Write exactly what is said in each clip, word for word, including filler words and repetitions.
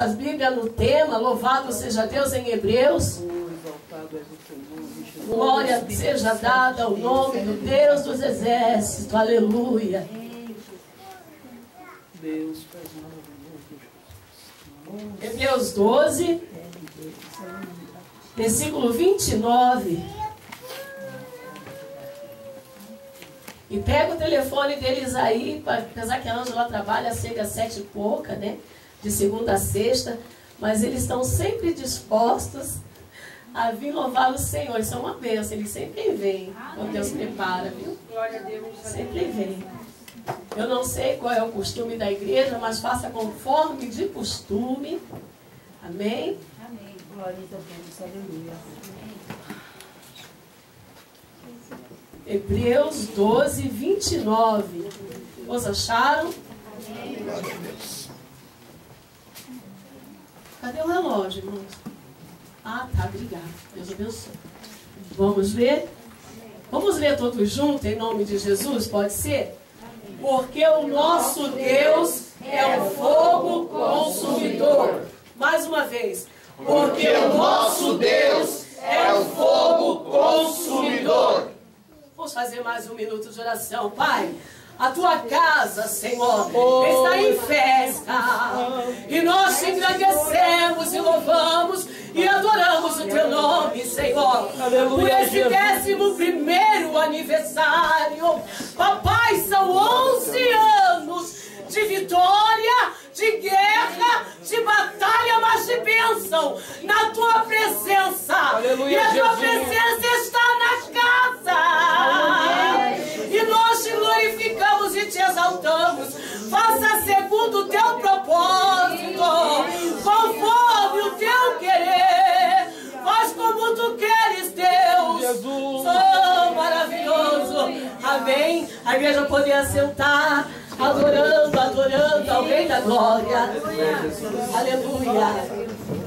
As Bíblias no tema, louvado seja Deus em Hebreus. Glória seja dada ao nome do Deus dos exércitos. Aleluia. Hebreus doze, versículo vinte e nove. E pega o telefone deles aí, apesar que a Ângela trabalha, chega às sete e pouca, né? De segunda a sexta, mas eles estão sempre dispostos a vir louvar o Senhor. Isso é uma bênção, eles sempre vêm quando Deus prepara, viu? Sempre vêm. Eu não sei qual é o costume da igreja, mas faça conforme de costume. Amém? Amém. Glória a Deus, aleluia. Hebreus doze, vinte e nove. Os acharam? Amém. Glória a Deus. Cadê o relógio, irmãos? Ah, tá, obrigada. Deus abençoe. Vamos ler? Vamos ler todos juntos, em nome de Jesus, pode ser? Porque o nosso Deus é o fogo consumidor. Mais uma vez. Porque o nosso Deus é o fogo consumidor. Vamos fazer mais um minuto de oração. Pai, a tua casa, Senhor, está em festa. E nós te engrandecemos e louvamos e adoramos o teu nome, Senhor. Por esse décimo primeiro aniversário. Papai, são onze anos de vitória, de guerra, de batalha, mas de bênção na tua presença. Aleluia, e a tua Jesus. presença está na casa. E nós te glorificamos e te exaltamos. Faça segundo o teu propósito, conforme o teu querer. Faz como tu queres, Deus. Jesus. Oh, maravilhoso. Amém. A igreja poderia sentar, adorando, adorando ao Rei da Glória. Aleluia.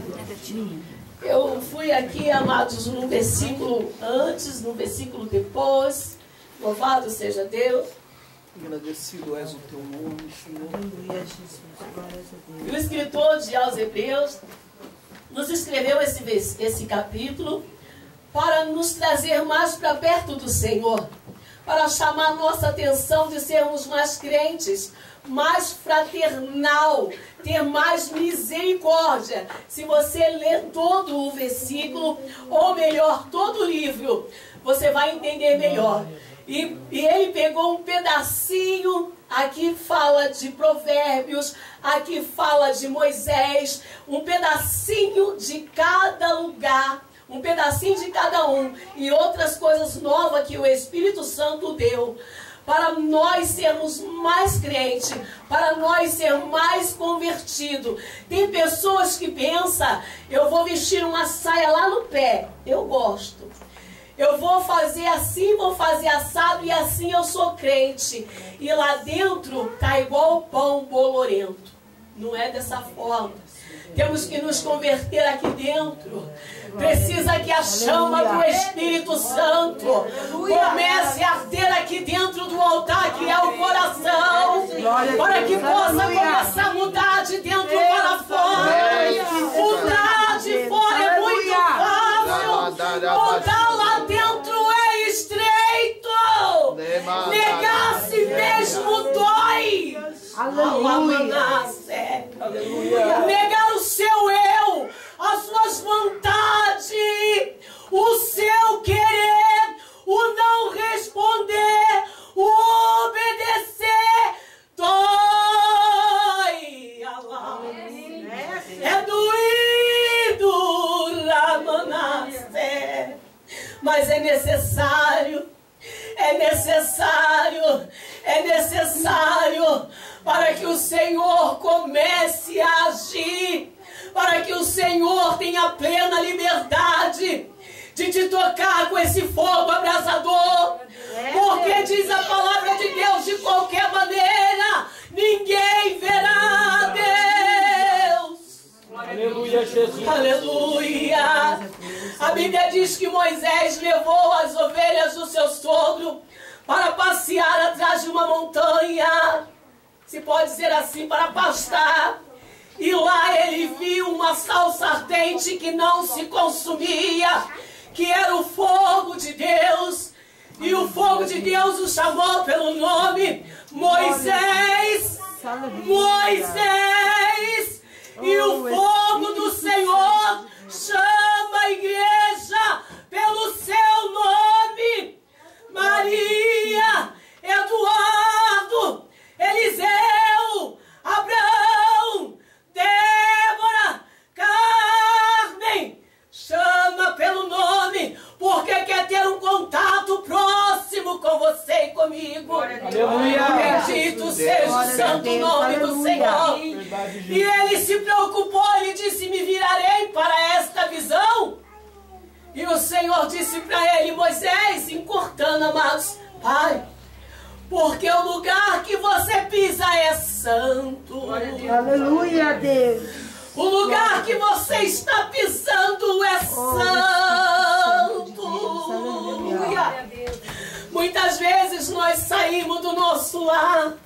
Eu fui aqui, amados, num versículo antes, num versículo depois. Louvado seja Deus. Agradecido és o teu nome, Senhor. Aleluia, Jesus. Glória a Deus. E o escritor de aos Hebreus nos escreveu esse, esse capítulo para nos trazer mais para perto do Senhor, para chamar nossa atenção de sermos mais crentes, mais fraternal, ter mais misericórdia. Se você ler todo o versículo, ou melhor, todo o livro, você vai entender melhor. E, e ele pegou um pedacinho, aqui fala de Provérbios, aqui fala de Moisés, um pedacinho de cada lugar, um pedacinho de cada um, e outras coisas novas que o Espírito Santo deu, para nós sermos mais crentes, para nós sermos mais convertidos. Tem pessoas que pensam, eu vou vestir uma saia lá no pé, eu gosto. Eu vou fazer assim, vou fazer assado e assim eu sou crente. E lá dentro tá igual o pão bolorento. Não é dessa forma. Temos que nos converter aqui dentro. Precisa que a chama do Espírito Santo comece a arder aqui dentro do altar, que é o coração, para que possa começar a mudar de dentro para fora. Mudar de fora é muito fácil. Mudar lá dentro é estreito. Negar a si mesmo dói. Aleluia. Negar o seu eu, as suas vontades, o seu querer, o não responder, o obedecer, dói. É doído, Ramanassé. Mas é necessário, é necessário, é necessário para que o Senhor comece a agir, para que o Senhor tenha plena liberdade de te tocar com esse fogo abrasador. Porque diz a palavra de Deus, de qualquer maneira, ninguém verá Deus. Aleluia, Jesus. Aleluia. A Bíblia diz que Moisés levou as ovelhas do seu sogro para passear atrás de uma montanha. Se pode dizer assim, para pastar. E lá ele viu semente que não se consumia, que era o fogo de Deus. E o fogo de Deus o chamou pelo nome Moisés. Moisés. E o fogo do Senhor chama a igreja pelo seu nome. Maria, Eduardo, Eliseu, Abraão, Débora, Carmen, chama pelo nome, porque quer ter um contato próximo com você e comigo. Aleluia. Bendito seja o santo nome do Senhor. E ele se preocupou, ele disse: me virarei para esta visão. E o Senhor disse para ele: Moisés, encurtando, amados, Pai, porque o lugar que você pisa é santo. Aleluia, Deus. O lugar que você está pisando é santo. Aleluia. Muitas vezes nós saímos do nosso lar.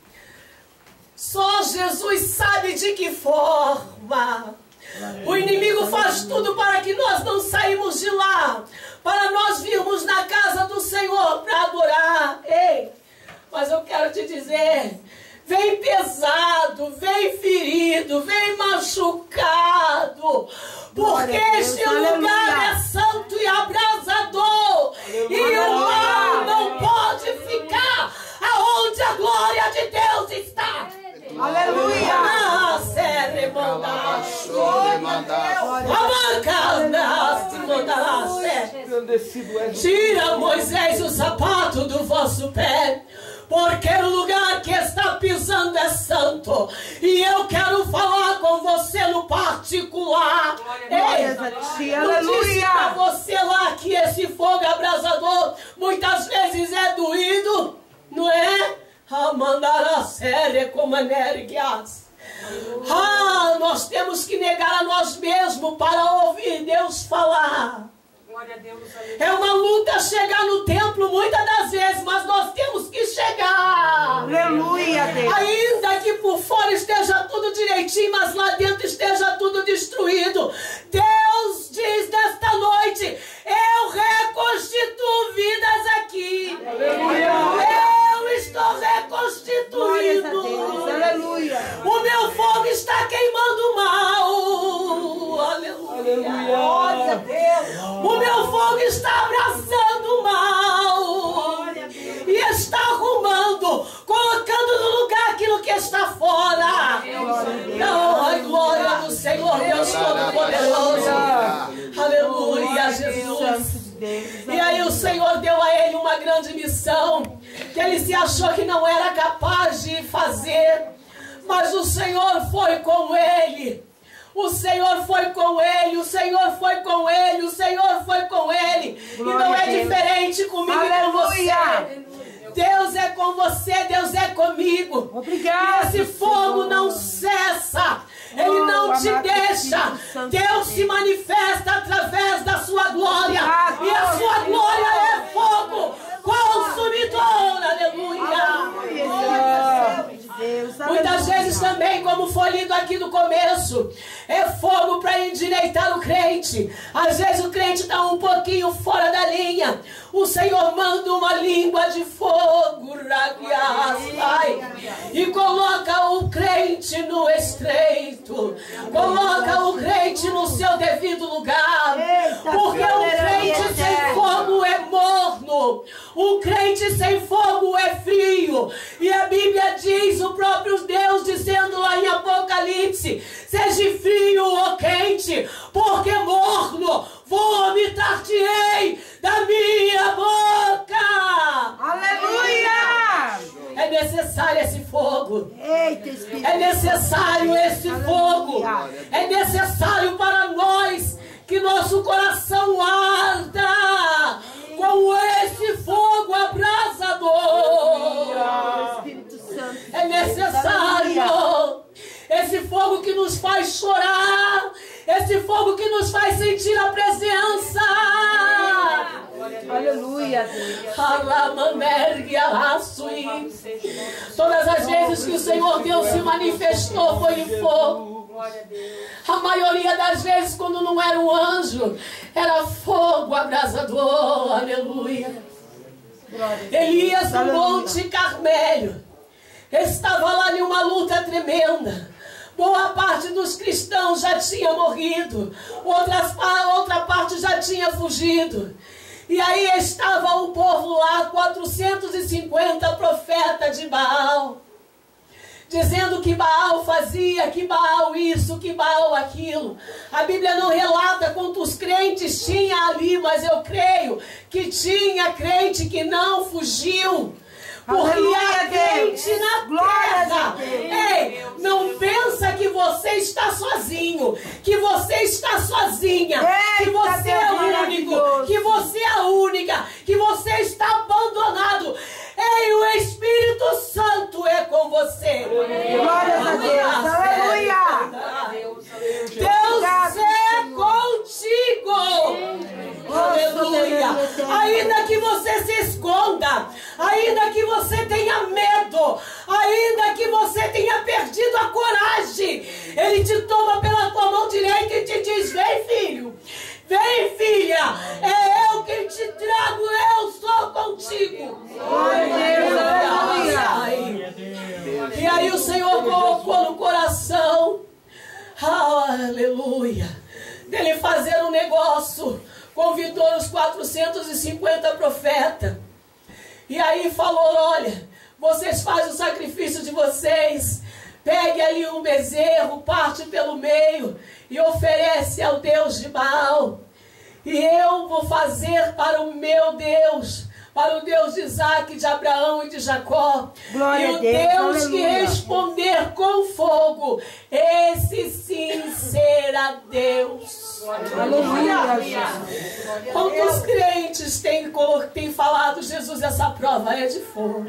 Só Jesus sabe de que forma. O inimigo faz tudo para que nós não saímos de lá, para nós virmos na casa do Senhor para adorar. Ei, mas eu quero te dizer, vem pesado, vem ferido, vem machucado, porque este lugar é santo e abrasador, e o mal não pode ficar aonde a glória de Deus está. Aleluia. Ah, serre mandar. Tira, Moisés, o sapato do vosso pé, porque o lugar que está pisando é santo. E eu quero falar com você no particular. Ei, eu disse para você lá que esse fogo abrasador muitas vezes é doído, não é? A mandar a série como energias. Ah, nós temos que negar a nós mesmos para ouvir Deus falar. É uma luta chegar no templo muitas das vezes, mas nós temos que chegar. Aleluia, Deus. Ainda que por fora esteja tudo direitinho, mas lá dentro esteja tudo destruído. Deus diz nesta noite: eu reconstituo vidas aqui. Aleluia. Eu estou reconstituindo. Aleluia. O meu fogo está queimando mal. Aleluia. Glória a Deus. O meu fogo está abraçando o mal. E está arrumando, colocando no lugar aquilo que está fora. Não, a glória do Senhor Deus Todo-Poderoso. Aleluia, Jesus. E aí o Senhor deu a ele uma grande missão, que ele se achou que não era capaz de fazer, mas o Senhor foi com ele. O Senhor foi com ele, o Senhor foi com ele, o Senhor foi com ele. E não é diferente comigo e com você. Deus é com você, Deus é comigo. Obrigado. E esse fogo não cessa, ele não te deixa. Deus se manifesta através da sua glória. E a sua glória é fogo consumidor. Aleluia. Muitas vezes também, como foi lido aqui no começo, é fogo para endireitar o crente. Às vezes o crente está um pouquinho fora da linha. O Senhor manda uma língua de fogo, ai, e coloca o crente no estreito, coloca o crente no seu devido lugar. Porque um crente sem fogo é morno, um crente sem fogo é frio. E a Bíblia diz, o próprio Deus dizendo lá em Apocalipse: seja frio ou quente, porque morno vomitar-te-ei da minha boca. Aleluia! É necessário esse fogo. Eita, Espírito. É necessário esse fogo. É necessário para nós que nosso coração arda com esse fogo abrasador. Espírito Santo. É necessário esse fogo que nos faz chorar, esse fogo que nos faz sentir a presença. Aleluia, Deus. Todas as vezes que o Senhor Deus se manifestou foi em fogo. A maioria das vezes, quando não era um anjo, era fogo abrasador. Aleluia. Elias no Monte Carmelo estava lá em uma luta tremenda. Boa parte dos cristãos já tinha morrido, outras, outra parte já tinha fugido. E aí estava o povo lá, quatrocentos e cinquenta profetas de Baal, dizendo que Baal fazia, que Baal isso, que Baal aquilo. A Bíblia não relata quantos crentes tinha ali, mas eu creio que tinha crente que não fugiu. Porque Aleluia, há crente na Glória terra. a Deus. Ei, não pensa que você está sozinho, que você está sozinha, que Eita, você é Deus único, maravilhoso. que você é a única, que você está abandonado. Ei, o Espírito Santo é com você. Glórias a Deus. Aleluia. Deus é contigo. Aleluia. Ainda que você se esconda, ainda que você tenha medo, ainda que você tenha perdido a coragem, Ele te toma pela tua mão direita e te diz: vem, filho, vem, filha, é eu quem te trago, eu sou contigo. E aí o Senhor colocou no coração, aleluia, dele fazer um negócio. Convidou os quatrocentos e cinquenta profetas. E aí falou: olha, vocês fazem o sacrifício de vocês. Pegue ali um bezerro, parte pelo meio e oferece ao Deus de Baal. E eu vou fazer para o meu Deus, para o Deus de Isaac, de Abraão e de Jacó. Glória e o a Deus, Deus que aleluia. responder com fogo, esse sim será Deus. Aleluia. Quantos crentes têm, têm falado: Jesus, essa prova é de fogo.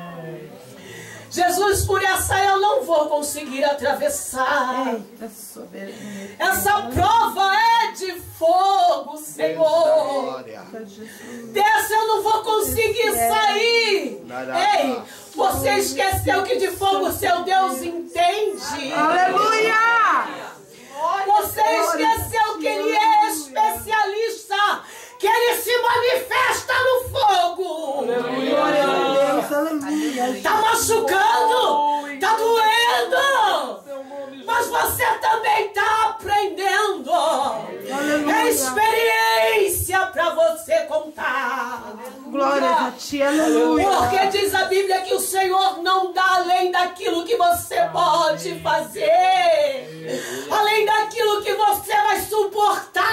Jesus, por essa eu não vou conseguir atravessar. Eita, soberano. Essa prova é de fogo, Senhor. Dessa eu não vou conseguir sair. Ei, você esqueceu que de fogo seu Deus entende. Aleluia. Você esqueceu que Ele é especialista, que Ele se manifesta no fogo. Glória a Deus. Aleluia. Está machucando, está doendo, mas você também está aprendendo. É experiência para você contar. Glória a ti. Aleluia. Porque diz a Bíblia que o Senhor não dá além daquilo que você pode fazer, além daquilo que você vai suportar.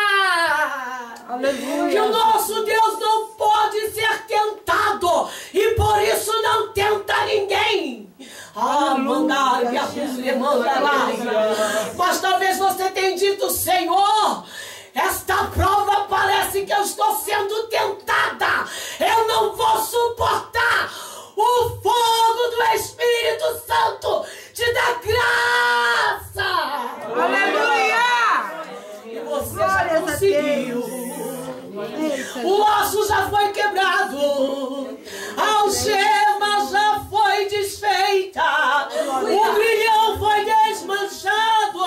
Aleluia. Que o nosso Deus não pode ser tentado e por isso não tenta ninguém. Ah, mandar e a Rússia manda lá. Mas talvez você tenha dito: Senhor, esta prova parece que eu estou sendo tentada. Eu não vou suportar. O fogo do Espírito Santo te dá graça. Aleluia. E você Glórias já a conseguiu. Eita. O laço já foi quebrado, a algema já foi desfeita, o grilhão foi desmanchado.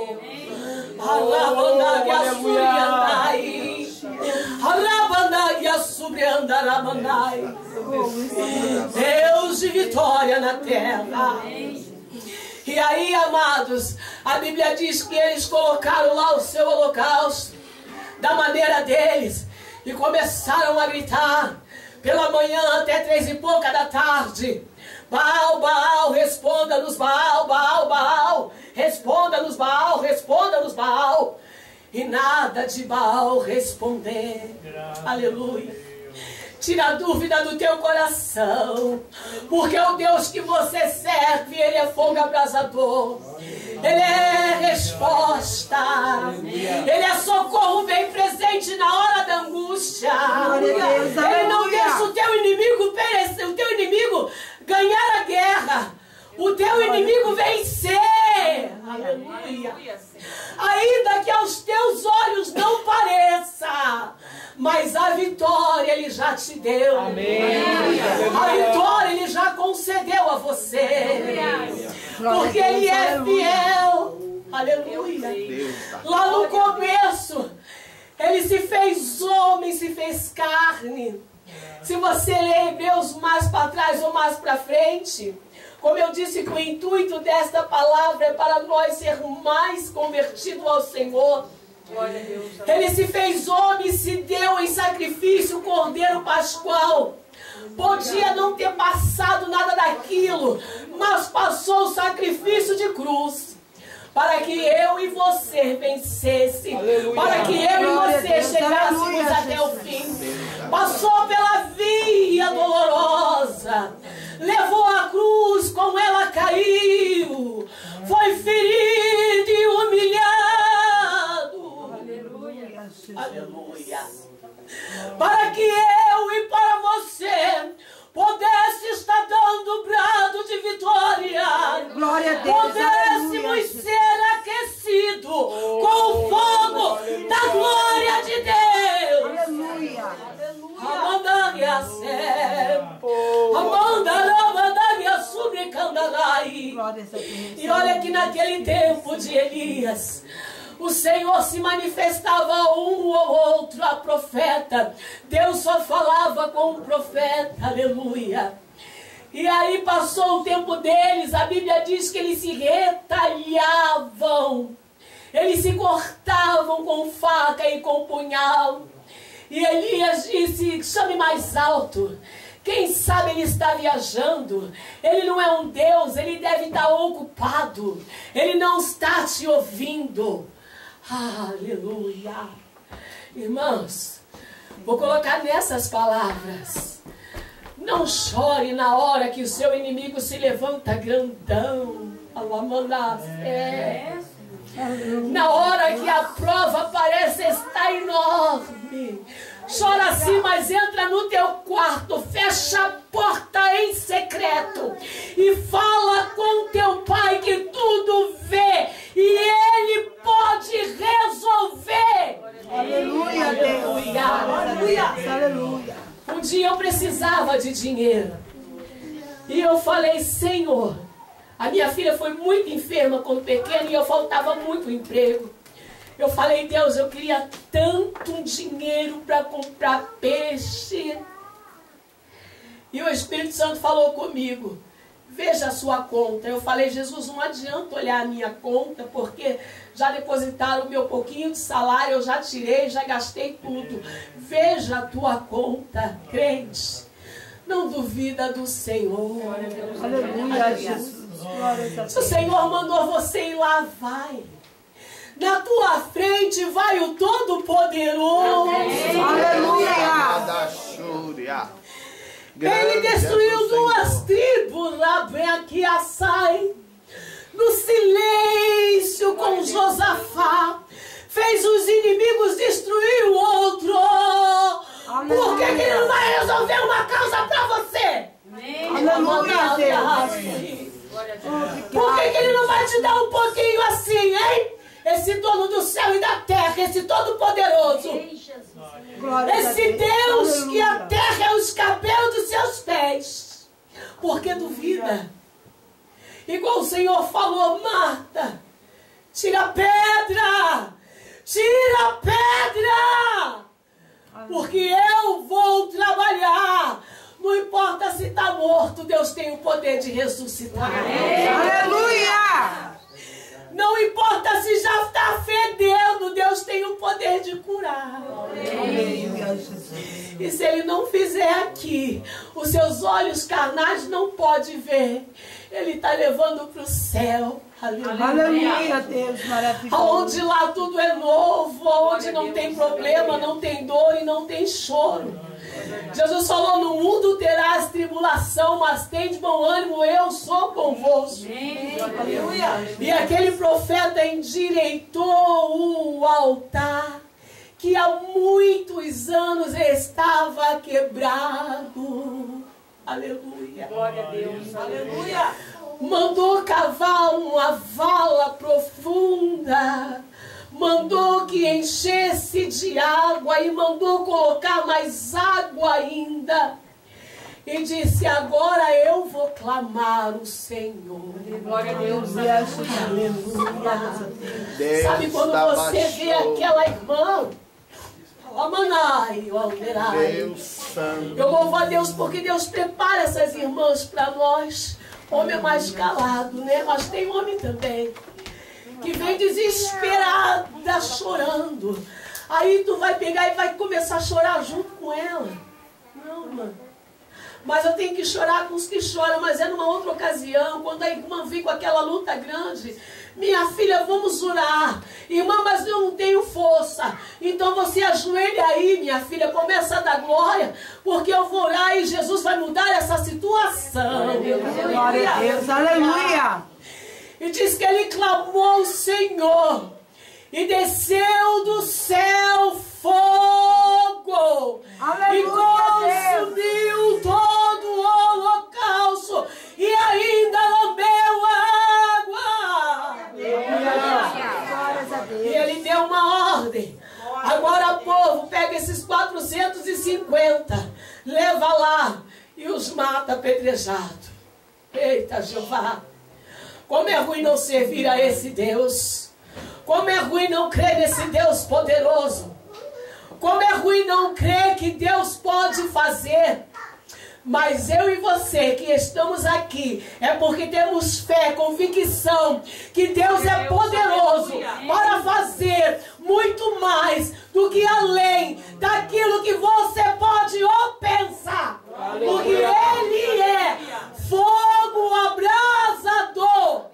Alabandagia subriandai, alabandagia subriandarabandai. Deus de vitória na terra. E aí, amados, a Bíblia diz que eles colocaram lá o seu holocausto da maneira deles e começaram a gritar pela manhã até três e pouca da tarde: Baal, Baal, responda-nos, Baal, Baal, Baal, responda-nos, Baal, responda-nos, Baal. E nada de Baal responder. Aleluia. Tira a dúvida do teu coração, porque o Deus que você serve, Ele é fogo abrasador, Ele é resposta, Ele é socorro bem presente na hora da angústia. Ele não deixa o teu inimigo perecer, o teu inimigo ganhar a guerra, o teu inimigo vencer. Aleluia. Ainda que aos teus olhos não pareça, mas a vitória Ele já te deu. Amém. A vitória Ele já concedeu a você. Porque Ele é fiel. Aleluia. Deus tá. Lá no começo, ele se fez homem, se fez carne. Se você ler Hebreus mais para trás ou mais para frente, como eu disse que o intuito desta palavra é para nós sermos mais convertidos ao Senhor. Ele se fez homem e se deu em sacrifício o Cordeiro Pascual. Podia não ter passado nada daquilo, mas passou o sacrifício de cruz. Para que eu e você vencesse. Aleluia. Para que eu e você chegássemos até o fim. Passou pela via dolorosa. Levou a cruz, com ela caiu. Foi ferido e humilhado. Aleluia. Aleluia. Para que eu e para você pudesse estar dando brado de vitória. Glória a Deus. Pudéssemos ser aquecidos com o fogo da glória de Deus. Aleluia. Amandaria ser. Amandaria subricandarai. E olha que naquele tempo de Elias, o Senhor se manifestava a um ou outro, a profeta. Deus só falava com o profeta, aleluia. E aí passou o tempo deles, a Bíblia diz que eles se retalhavam. Eles se cortavam com faca e com punhal. E Elias disse, chame mais alto. Quem sabe ele está viajando. Ele não é um Deus, ele deve estar ocupado. Ele não está te ouvindo. Aleluia. Irmãos, vou colocar nessas palavras. Não chore na hora que o seu inimigo se levanta grandão. É. Na hora que a prova parece estar enorme. Chora sim, mas entra no teu quarto, fecha a porta em secreto e fala com teu pai que tudo vê e ele pode resolver. Aleluia, Deus. Aleluia. Aleluia. Um dia eu precisava de dinheiro e eu falei, Senhor, a minha filha foi muito enferma quando pequena e eu faltava muito emprego. Eu falei, Deus, eu queria tanto dinheiro para comprar peixe. E o Espírito Santo falou comigo, veja a sua conta. Eu falei, Jesus, não adianta olhar a minha conta, porque já depositaram o meu pouquinho de salário, eu já tirei, já gastei tudo. Veja a tua conta, crente. Não duvida do Senhor. Aleluia, Jesus. Se o Senhor mandou você ir lá, vai. Na tua frente vai o Todo-Poderoso. Aleluia. Ele destruiu duas tribos lá bem aqui a Sai. No silêncio com Josafá. Fez os inimigos destruir o outro. Por que, que ele não vai resolver uma causa para você? Aleluia, Deus. Por que, que ele não vai te dar um pouquinho assim, hein? Esse dono do céu e da terra, esse todo-poderoso. Esse Deus que a terra é os cabelos dos seus pés. Por que duvida? Igual o Senhor falou, Marta, tira a pedra, tira a pedra, porque eu vou trabalhar. Não importa se está morto, Deus tem o poder de ressuscitar. Aleluia! Não importa se já está fedendo, Deus tem o poder de curar. E se Ele não fizer aqui, os seus olhos carnais não podem ver. Ele está levando para o céu. Aleluia. Aleluia, Deus maravilhoso. Onde lá tudo é novo, onde não tem problema, não tem dor e não tem choro. Jesus falou, no mundo terás tribulação, mas tem de bom ânimo, eu sou convosco. Aleluia. E aquele profeta endireitou o altar, que há muitos anos estava quebrado. Aleluia. Glória a Deus. Aleluia. Mandou cavar uma vala profunda. Mandou que enchesse de água e mandou colocar mais água ainda. e disse: agora eu vou clamar o Senhor. Glória a Deus. Aleluia. Deus Sabe quando da você vê baixou. aquela irmã, ó manai, ó alderai. Deus santo. Eu louvo a Deus porque Deus prepara essas irmãs para nós. Homem é mais calado, né? Mas tem homem também que vem desesperada, chorando. Aí tu vai pegar e vai começar a chorar junto com ela. Não, mano. Mas eu tenho que chorar com os que choram, mas é numa outra ocasião, quando a irmã vem com aquela luta grande. Minha filha, vamos orar. Irmã, mas eu não tenho força. Então você ajoelha aí, minha filha, começa a dar glória, porque eu vou orar e Jesus vai mudar essa situação. Glória a Deus. Aleluia. E diz que ele clamou ao Senhor e desceu do céu fogo. Aleluia, E consumiu todo o holocausto e ainda lambeu água. Glórias a Deus. E ele deu uma ordem. Agora, povo, pega esses quatrocentos e cinquenta, leva lá e os mata apedrejado. Eita, Jeová. Como é ruim não servir a esse Deus. Como é ruim não crer nesse Deus poderoso. Como é ruim não crer que Deus pode fazer. Mas eu e você que estamos aqui é porque temos fé, convicção que Deus é poderoso para fazer muito mais do que além daquilo que você pode ou pensar. Porque Ele é fogo abrasador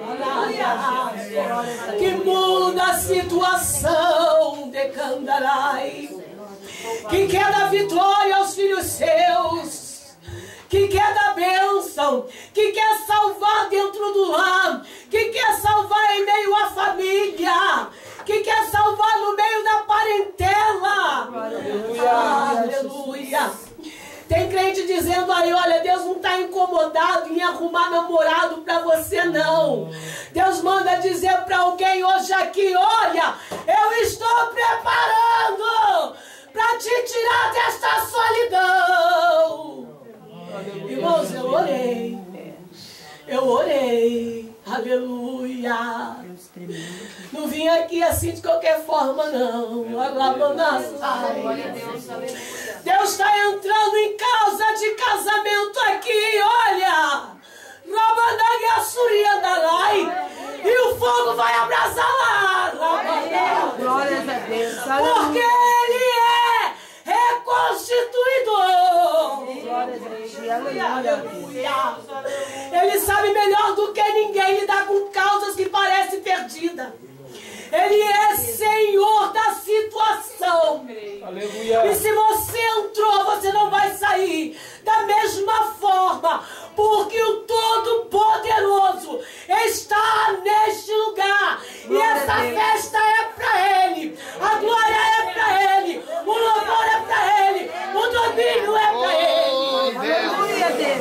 que muda a situação de Candarai, que quer dar vitória aos filhos seus, que quer dar bênção, que quer salvar dentro do lar, que quer salvar em meio à família, que quer salvar no meio da parentela. Aleluia. Aleluia. Tem crente dizendo aí, olha, Deus não está incomodado em arrumar namorado para você, não. Deus manda dizer para alguém hoje aqui, olha, eu estou preparando para te tirar desta solidão. Irmãos, eu orei. Eu orei. Aleluia. Não vim aqui assim de qualquer forma, não. Deus está entrando em causa de casamento aqui, olha. E o fogo vai abrasar lá. Glórias a Deus. Porque Ele é reconstituidor. Glórias a Deus. Aleluia. Ele sabe melhor do que ninguém lidar com causas que parecem perdidas. Ele é Senhor da situação. Aleluia. E se você entrou, você não vai sair da mesma forma, porque o Todo-Poderoso está neste lugar. E essa festa é para Ele, a glória é para Ele, o louvor é para Ele, o domínio é para Ele. Aleluia, Deus.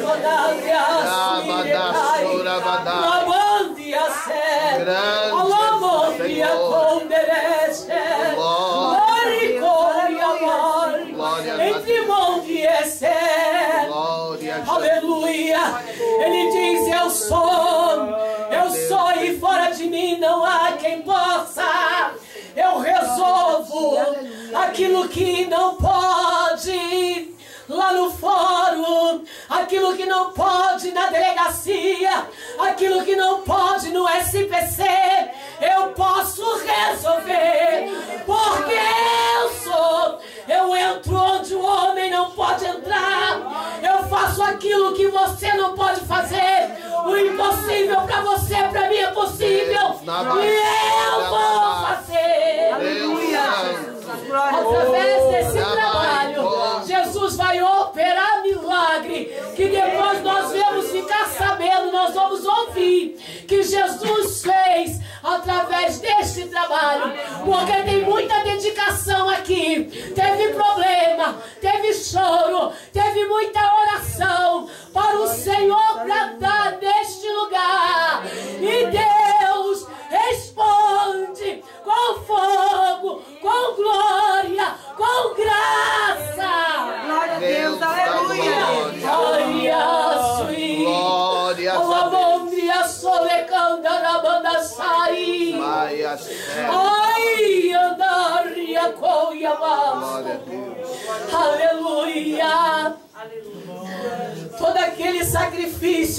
Aleluia. Ele diz, eu sou, eu sou e fora de mim não há quem possa. Eu resolvo aquilo que não pode lá no fórum, aquilo que não pode na delegacia, aquilo que não pode no S P C, eu posso resolver, porque eu sou, eu entro onde o homem não pode entrar, eu faço aquilo que você não pode fazer, o impossível para você, para mim é possível, e eu vou fazer. Aleluia. Através desse trabalho, Jesus vai operar milagre, que depois nós vamos ficar sabendo, nós vamos ouvir que Jesus fez através deste trabalho, porque tem muita dedicação aqui, teve problema, teve choro, teve muita oração para o Senhor para dar neste lugar, e Deus responde com fogo, com glória, com graça. Glória a Deus. Aleluia.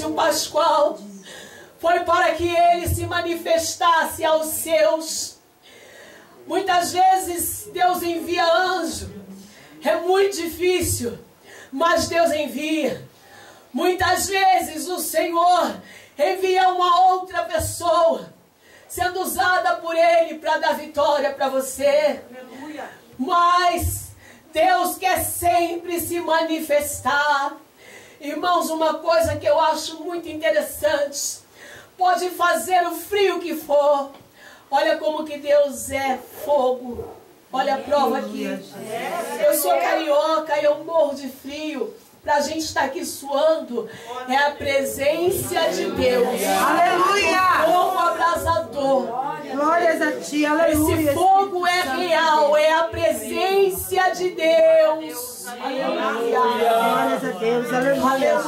sacrifício pascual foi para que ele se manifestasse aos seus. Muitas vezes Deus envia anjo. É muito difícil, mas Deus envia. Muitas vezes o Senhor envia uma outra pessoa, sendo usada por Ele para dar vitória para você. Aleluia. Mas Deus quer sempre se manifestar. Irmãos, uma coisa que eu acho muito interessante, pode fazer o frio que for, olha como que Deus é fogo. Olha a prova aqui. Eu sou carioca e eu morro de frio. Pra gente estar aqui suando, é a presença de Deus. Aleluia! Fogo abrasador. Glórias a ti, aleluia. Esse fogo é real, é a presença de Deus. Aleluia. Glórias a Deus, aleluia.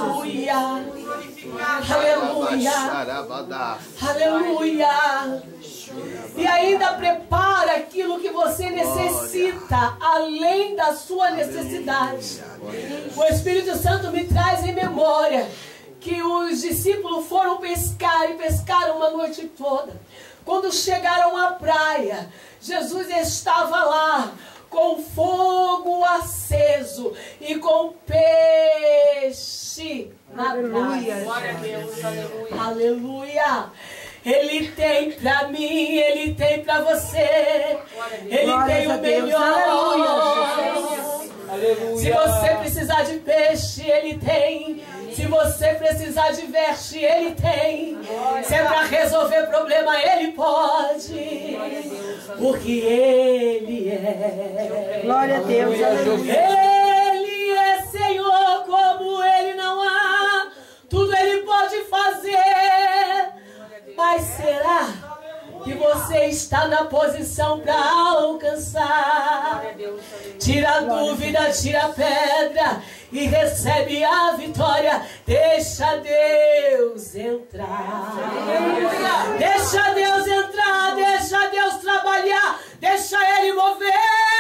Aleluia. Aleluia. Aleluia. E ainda prepara aquilo que você necessita, além da sua necessidade. O Espírito Santo me traz em memória que os discípulos foram pescar e pescaram uma noite toda. Quando chegaram à praia, Jesus estava lá com fogo aceso e com peixe na praia. Glória a Deus, aleluia. Aleluia. Ele tem pra mim, Ele tem pra você. Ele Glórias tem a o Deus, melhor. Aleluia. Se você precisar de peixe, Ele tem. Se você precisar de veste, Ele tem. Se é pra resolver problema, Ele pode. Porque Ele é. Glória a Deus, aleluia. Ele é Senhor, como Ele não há. Tudo Ele pode fazer. Mas será que você está na posição para alcançar? Tira a dúvida, tira a pedra e recebe a vitória. Deixa Deus entrar. Deixa Deus entrar, deixa Deus trabalhar, deixa Ele mover,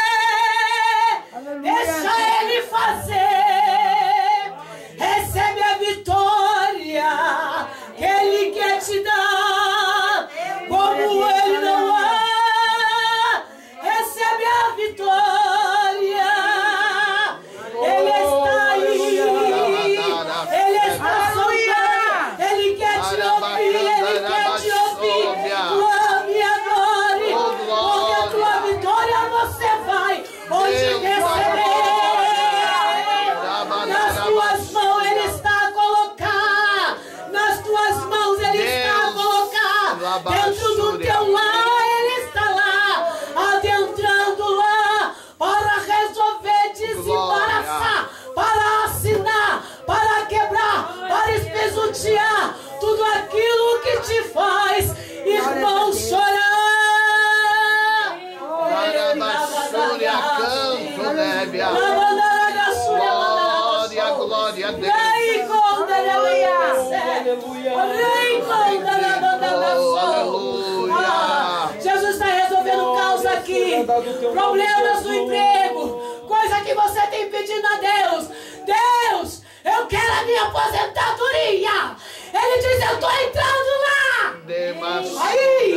deixa Ele fazer. Recebe a vitória que Ele quer te dar. Como Ele não há, recebe a vitória. Ele está aí, Ele está sobrando, Ele quer te ouvir, Ele quer te ouvir. Clame, adore, porque a tua vitória você vai hoje receber. Nas tuas mãos Ele está a colocar, nas tuas mãos Ele está a colocar. Dentro do teu lar, Ele está lá, adentrando lá, para resolver, desembaraçar, para assinar, para quebrar, para espesutear tudo aquilo que te faz, irmão, chorar. Glória, glória a Deus. Ah, Jesus está resolvendo causa aqui. Problemas do emprego, coisa que você tem pedido a Deus. Deus, eu quero a minha aposentadoria. Ele diz, eu estou entrando lá. Aí,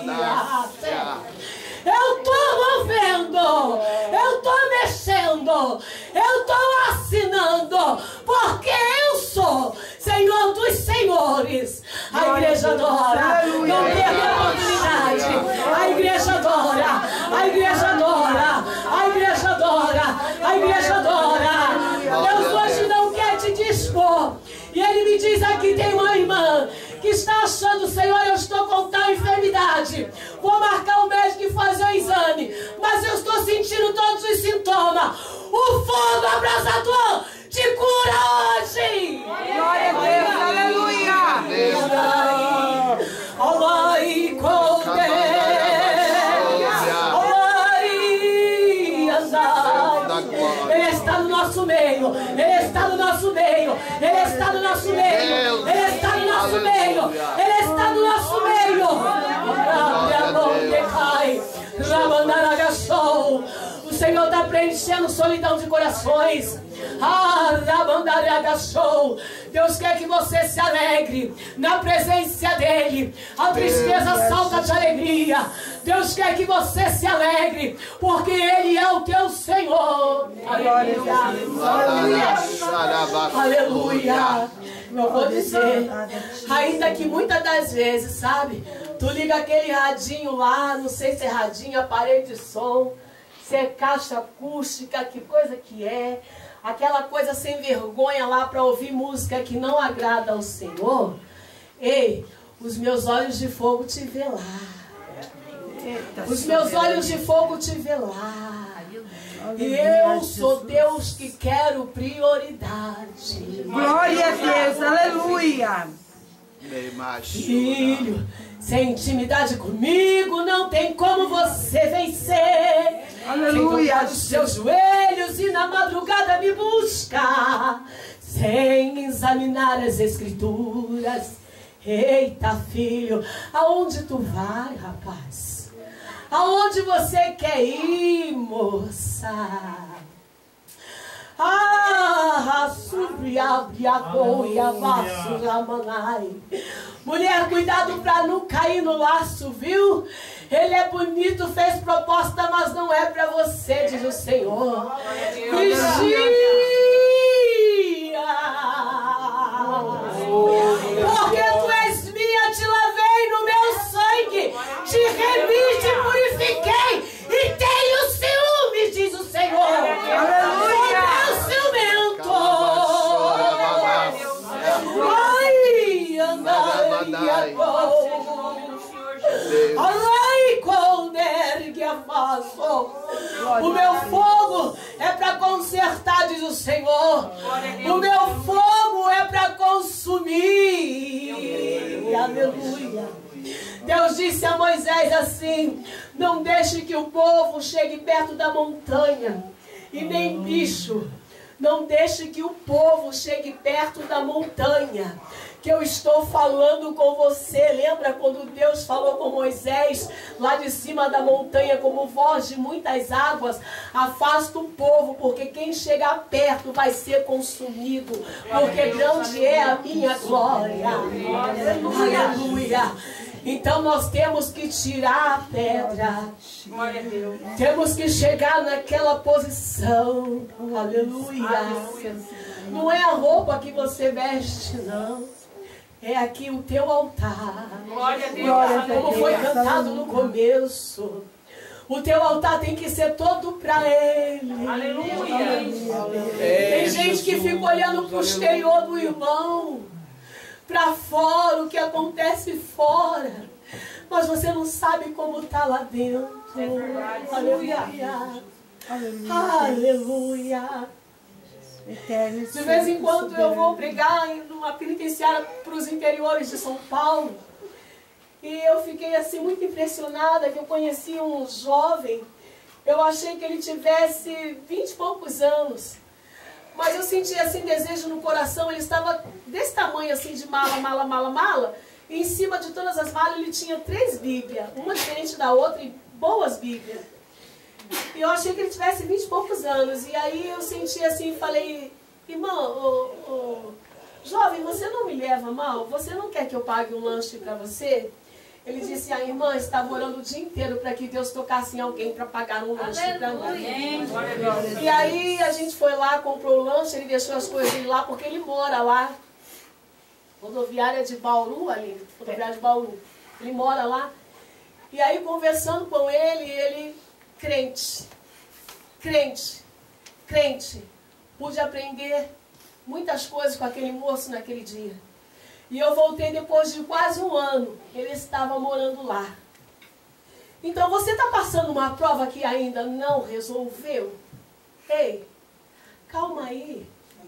eu estou movendo, eu estou mexendo, eu estou assinando, porque eu sou Senhor dos Senhores. A igreja adora, não perca a oportunidade. A igreja adora, a igreja adora, a igreja adora, a igreja adora. Deus hoje não quer te dispor. E Ele me diz aqui, tem uma irmã que está achando, Senhor, eu estou com tal enfermidade, vou marcar o médico e fazer o exame, mas eu estou sentindo todos os sintomas. O fogo abrasador te cura hoje. Glória a Deus, aleluia. Olai, Conde. Ele está no nosso meio, Ele está no nosso meio, Ele está no nosso meio, Ele está no nosso meio, Ele está no nosso meio. O Senhor está preenchendo solidão de corações. Ah, da bandariada show. Deus quer que você se alegre na presença dEle. A tristeza salta de alegria. Deus quer que você se alegre, porque Ele é o teu Senhor. Aleluia. Aleluia. Aleluia. Eu vou dizer, ainda que muitas das vezes, sabe, tu liga aquele radinho lá, não sei se é radinho, aparelho de som, se é caixa acústica, que coisa que é, aquela coisa sem vergonha lá para ouvir música que não agrada ao Senhor. Ei, os meus olhos de fogo te vê lá. Os meus olhos de fogo te vê lá. E eu sou Deus que quero prioridade. Glória a Deus, aleluia. Filho, sem intimidade comigo não tem como você vencer. Aleluia. Sem os seus joelhos e na madrugada me buscar, sem examinar as escrituras. Eita, filho, aonde tu vai, rapaz? Aonde você quer ir, moça? Ah, mulher, cuidado para não cair no laço, viu? Ele é bonito, fez proposta, mas não é para você, diz o Senhor. Vigia! Porque tu és minha, te lavei no meu sangue, te remi, te purifiquei e tenho ciúme, diz o Senhor. Aleluia! Ciumento. Ai, andai, ai, quando ergue a faço. O meu fogo é para consertar, diz o Senhor. O meu fogo é para consumir. Aleluia. Deus disse a Moisés assim: não deixe que o povo chegue perto da montanha, e nem bicho. Não deixe que o povo chegue perto da montanha, que eu estou falando com você. Lembra quando Deus falou com Moisés lá de cima da montanha, como voz de muitas águas? Afasta o povo, porque quem chegar perto vai ser consumido, porque grande é a minha glória. Aleluia. Aleluia. Então nós temos que tirar a pedra. Temos que chegar naquela posição. Aleluia. Não é a roupa que você veste, não. É aqui o teu altar. Glória a Deus. Como foi cantado no começo. O teu altar tem que ser todo para Ele. Aleluia. Tem gente que fica olhando para o exterior do irmão, para fora, o que acontece fora, mas você não sabe como está lá dentro. É verdade. Aleluia. Aleluia. Aleluia. De vez em quando eu vou pregar em uma penitenciária para os interiores de São Paulo, e eu fiquei assim muito impressionada, que eu conheci um jovem. Eu achei que ele tivesse vinte e poucos anos, mas eu senti assim desejo no coração. Ele estava desse tamanho assim, de mala, mala, mala, mala. E em cima de todas as malas ele tinha três bíblias, uma diferente da outra, e boas bíblias. E eu achei que ele tivesse vinte e poucos anos. E aí eu senti assim, falei: irmão, ô, ô, jovem, você não me leva mal? Você não quer que eu pague um lanche para você? Ele disse: a irmã estava orando o dia inteiro para que Deus tocasse em alguém para pagar um lanche para mim. E aí a gente foi lá, comprou o lanche, ele deixou as coisas dele lá, porque ele mora lá, rodoviária de Bauru, ali, rodoviária de Bauru. Ele mora lá. E aí, conversando com ele, ele, crente, crente, crente, pude aprender muitas coisas com aquele moço naquele dia. E eu voltei depois de quase um ano. Ele estava morando lá. Então, você está passando uma prova que ainda não resolveu? Ei, calma aí.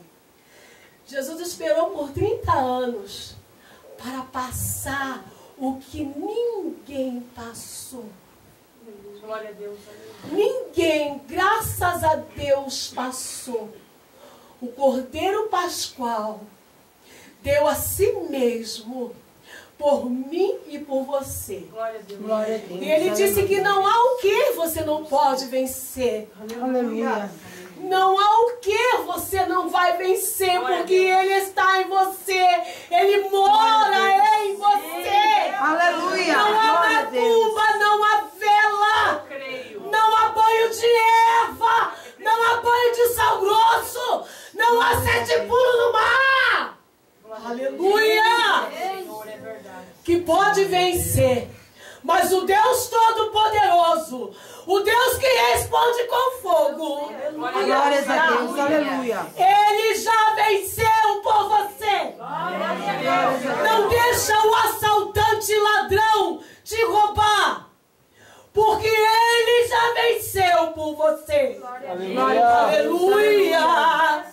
Jesus esperou por trinta anos para passar o que ninguém passou. Glória a Deus. Ninguém, graças a Deus, passou. O Cordeiro Pascual deu a si mesmo por mim e por você. Glória a Deus. Glória a Deus. E ele disse que não há o que você não pode vencer. Aleluia. Não há o que você não vai vencer, porque Ele está em você. Ele mora em você. Aleluia. Não há Glória a Deus. macumba, não há vela, não há banho de erva, não há banho de sal grosso, não há sete pulos no mar. Aleluia. Que pode vencer. Mas o Deus Todo-Poderoso, o Deus que responde com fogo, Glórias a Deus. Aleluia. Ele já venceu por você. Não deixa o assaltante ladrão te roubar, porque Ele já venceu por você. Aleluia. Aleluia.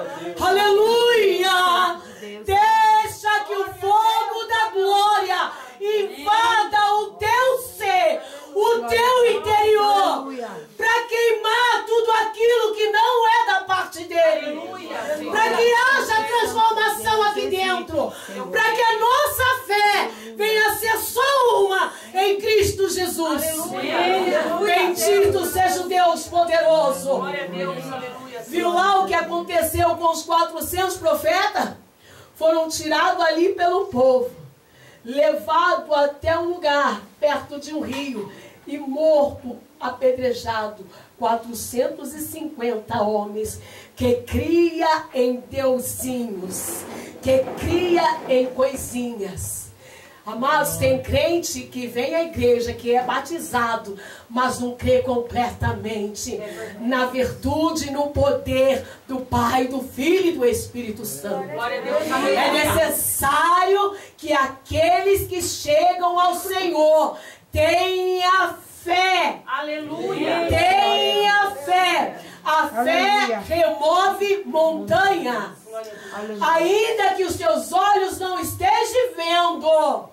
Aleluia. Deixa que o fogo da glória invada o teu ser, o teu interior, para queimar tudo aquilo que não é da parte dele, para que haja transformação aqui dentro, para que a nossa fé venha a ser só uma em Cristo Jesus. Bendito seja o Deus poderoso. Viu lá o que aconteceu com os quatrocentos profetas? Foram tirados ali pelo povo, levado até um lugar perto de um rio e morto, apedrejado. quatrocentos e cinquenta homens que cria em deusinhos, que cria em coisinhas. Amados, tem crente que vem à igreja, que é batizado, mas não crê completamente na virtude, no poder do Pai, do Filho e do Espírito Santo. É necessário que aqueles que chegam ao Senhor tenham fé. Aleluia. Tenha fé. A fé Aleluia. remove montanha. Ainda que os teus olhos não estejam vendo,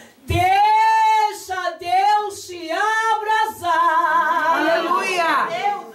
deixa Deus te abraçar. Aleluia.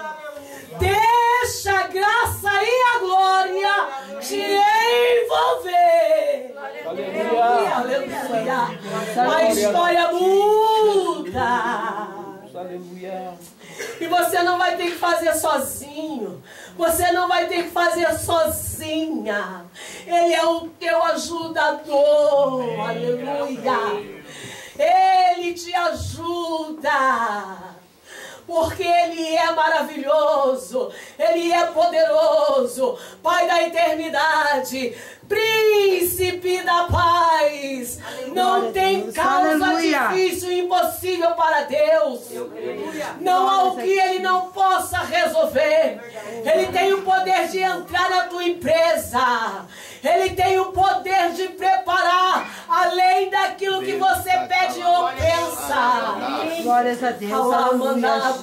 Deixa a graça e a glória te envolver. Aleluia. Aleluia. A história muda. Aleluia. E você não vai ter que fazer sozinho. Você não vai ter que fazer sozinha. Ele é o teu ajudador. Aleluia. Ele te ajuda. Porque Ele é maravilhoso, Ele é poderoso, Pai da eternidade, Príncipe da paz. Não tem causa difícil e impossível para Deus. Não há o que Ele não possa resolver. Ele tem o poder de entrar na tua empresa. Ele tem o poder de preparar além daquilo que você pede ou pensa. Glórias a Deus. Aleluia.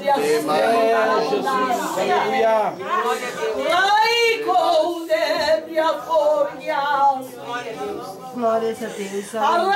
Aleluia. Glórias a Deus.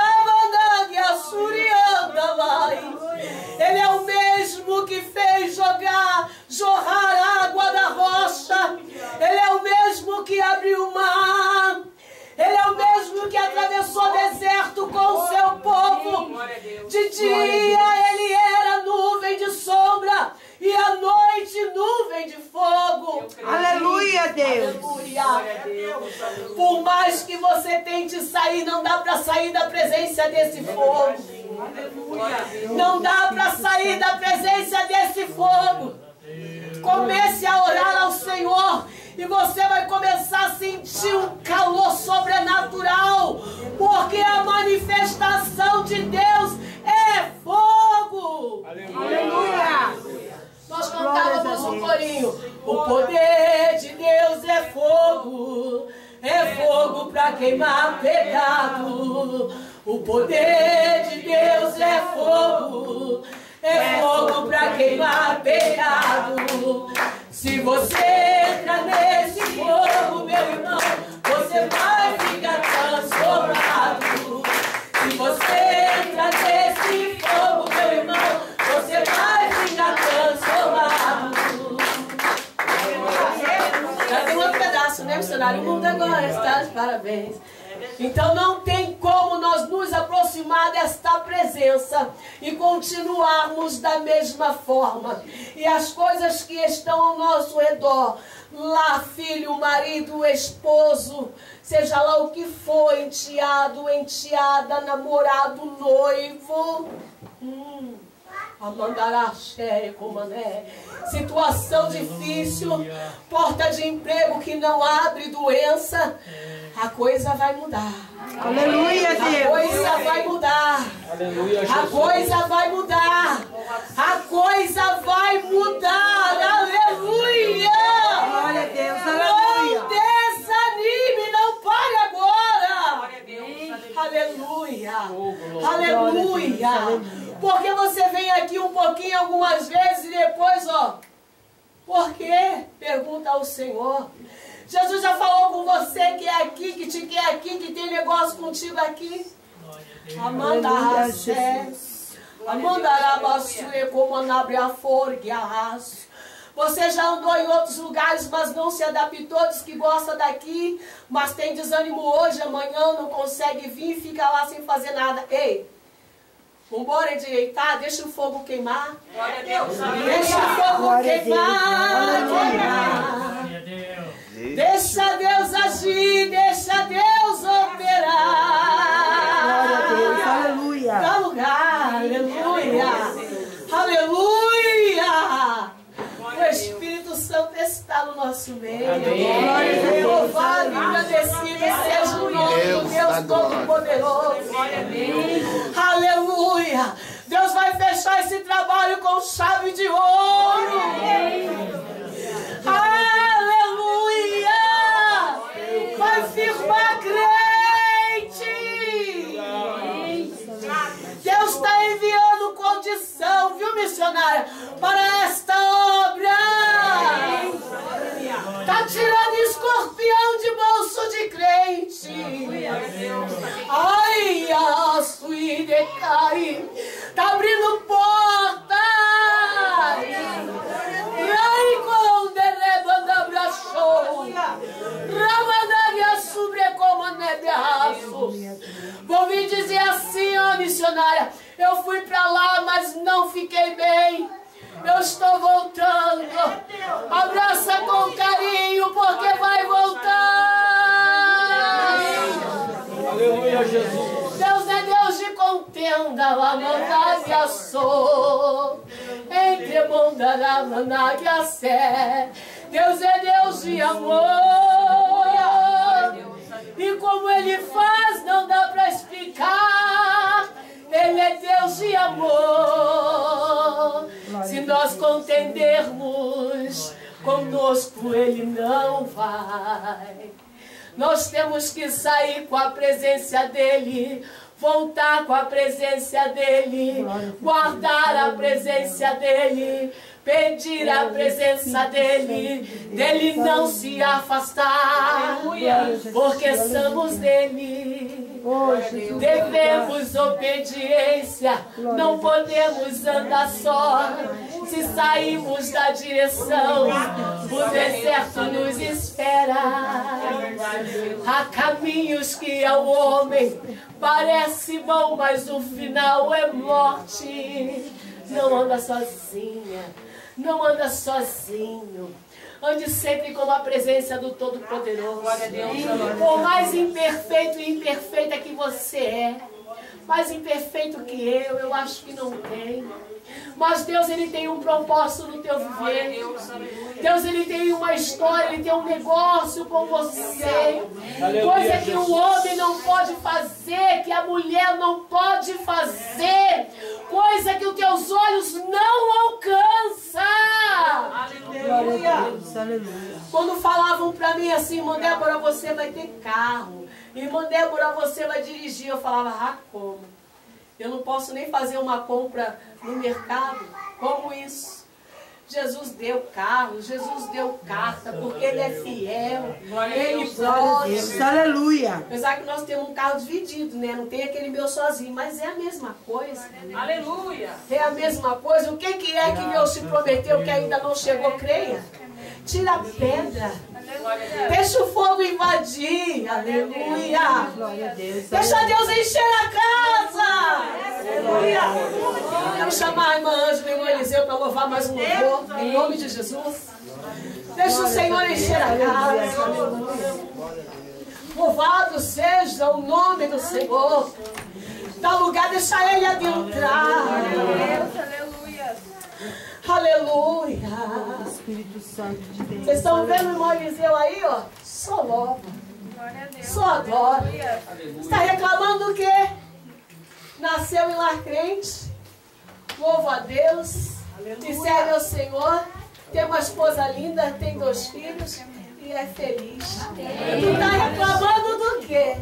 Ele é o mesmo que fez jogar, jorrar água da rocha. Ele é o mesmo que abriu o mar. Ele é o mesmo que atravessou o deserto com o seu povo. De dia ele era nuvem de sombra e à noite nuvem de fogo. Aleluia, Deus. Aleluia. Por mais que você tente sair, não dá para sair da presença desse fogo. Não dá para sair da presença desse fogo. Comece a orar ao Senhor e você vai começar a sentir um calor sobrenatural, porque a manifestação de Deus é fogo. Aleluia. Nós cantávamos um corinho: o poder de Deus é fogo, é fogo para queimar pecado. O poder de Deus é fogo, é fogo para queimar pecado. Se você entra nesse fogo, meu irmão, você vai ficar transformado. Se você entra nesse fogo, meu irmão, você vai ficar transformado. Já tem outro pedaço, né, missionário? O mundo agora está de parabéns. Então não tem como nós nos aproximar desta presença e continuarmos da mesma forma. E as coisas que estão ao nosso redor, lá, filho, marido, esposo, seja lá o que for, enteado, enteada, namorado, noivo, hum, situação difícil, porta de emprego que não abre, doença, a coisa vai mudar. Aleluia, Deus. A coisa vai mudar. Aleluia, A Jesus. coisa vai mudar. A coisa vai mudar. Aleluia. Glória a Deus, Não aleluia. desanime, não pare agora. Aleluia. Aleluia. Porque você vem aqui um pouquinho algumas vezes e depois, ó. Por quê? Pergunta ao Senhor. Jesus já falou com você que é aqui, que te quer aqui, que tem negócio contigo aqui. Amanda Rassés. Amanda Rabassue, como Anabria Forgias. Você já andou em outros lugares, mas não se adaptou, diz que gosta daqui, mas tem desânimo hoje, amanhã não consegue vir, fica lá sem fazer nada. Ei, vambora endireitar, deixa o fogo queimar. Glória a Deus. Deixa o fogo Glória a Deus. queimar, queimar. Deixa Deus agir, deixa Deus operar. Glória a Deus, aleluia. Dá lugar, aleluia. Aleluia. O Espírito Santo está no nosso meio. Amém. Louvado e agradecido seja o nome do Deus Todo-Poderoso. Aleluia. Deus vai fechar esse trabalho com chave de ouro. Aleluia. Vai firmar crente. Deus está enviando condição, viu, missionária, para esta obra. Está tirando escorpião de bolso de crente. Ai, a sui decai. Está abrindo portas. Ai, quando levanta braço. Ramadaria sobre como nebiaço. Vou vir dizer assim, ó missionária, eu fui para lá, mas não fiquei bem. Eu estou voltando. Abraça com carinho, porque vai voltar. Aleluia, Jesus. Deus é Deus de contenda, lá mandaria sou. Entre mandará mandaria sé. Deus é Deus de amor. E como Ele faz, não dá para explicar. Ele é Deus de amor. Se nós contendermos, conosco Ele não vai. Nós temos que sair com a presença dEle, voltar com a presença dEle, guardar a presença dEle, pedir a presença dEle, dEle não se afastar, porque somos dEle. Devemos obediência, não podemos andar só. Se sairmos da direção, o deserto nos espera. Há caminhos que ao homem parece bom, mas o final é morte. Não anda sozinha, não anda sozinho. Ande sempre com a presença do Todo-Poderoso. Por mais imperfeito e imperfeita que você é, mais imperfeito que eu, eu acho que não tem. Mas Deus, Ele tem um propósito no teu viver. Deus, Ele tem uma história, Ele tem um negócio com você. Coisa que o homem não pode fazer, que a mulher não pode fazer. Coisa que os teus olhos não alcançam. Glória a Deus, aleluia. Quando falavam pra mim assim, irmã Débora, você vai ter carro. Irmã Débora, você vai dirigir. Eu falava, ah, como? Eu não posso nem fazer uma compra no mercado. Como isso? Jesus deu carro, Jesus deu carta, porque Ele é fiel, Ele pode. Deus, aleluia. Apesar que nós temos um carro dividido, né? Não tem aquele meu sozinho, mas é a mesma coisa. Aleluia. É a mesma coisa. O que, que é que Deus te prometeu que ainda não chegou? Creia. tira a pedra. Deixa o fogo invadir. Aleluia. Glória a Deus. Deixa Deus encher a casa. Aleluia. Quero chamar a irmã Ângela e o irmão Eliseu para louvar mais um louvor. Em nome de Jesus. Deixa o Senhor encher a casa. Louvado seja o nome do Senhor. Dá lugar, deixa Ele adentrar. Aleluia. Aleluia. Espírito Santo de Deus. Vocês estão vendo o irmão Eliseu aí, ó? Só louva. Glória a Deus. Só adora. Aleluia. Está reclamando do quê? Nasceu em lar crente. Louva a Deus. E serve ao Senhor. Tem uma esposa linda, tem dois filhos. E é feliz. E está reclamando do quê?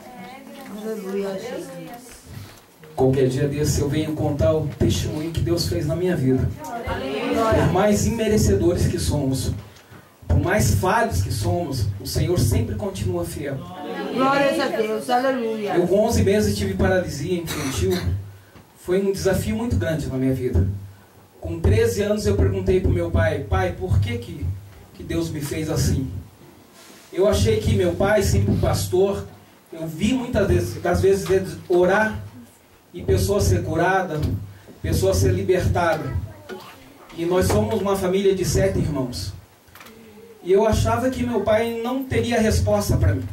Aleluia, Jesus. Qualquer dia desse eu venho contar o testemunho que Deus fez na minha vida. Por mais imerecedores que somos, por mais falhos que somos, o Senhor sempre continua fiel. Glórias a Deus. Aleluia. Eu com onze meses tive paralisia infantil. Foi um desafio muito grande na minha vida. Com treze anos eu perguntei para o meu pai: pai, por que, que, que Deus me fez assim? Eu achei que meu pai, sempre pastor, eu vi muitas vezes, às vezes orar e pessoa ser curada, pessoa ser libertada. E nós somos uma família de sete irmãos. E eu achava que meu pai não teria resposta para mim.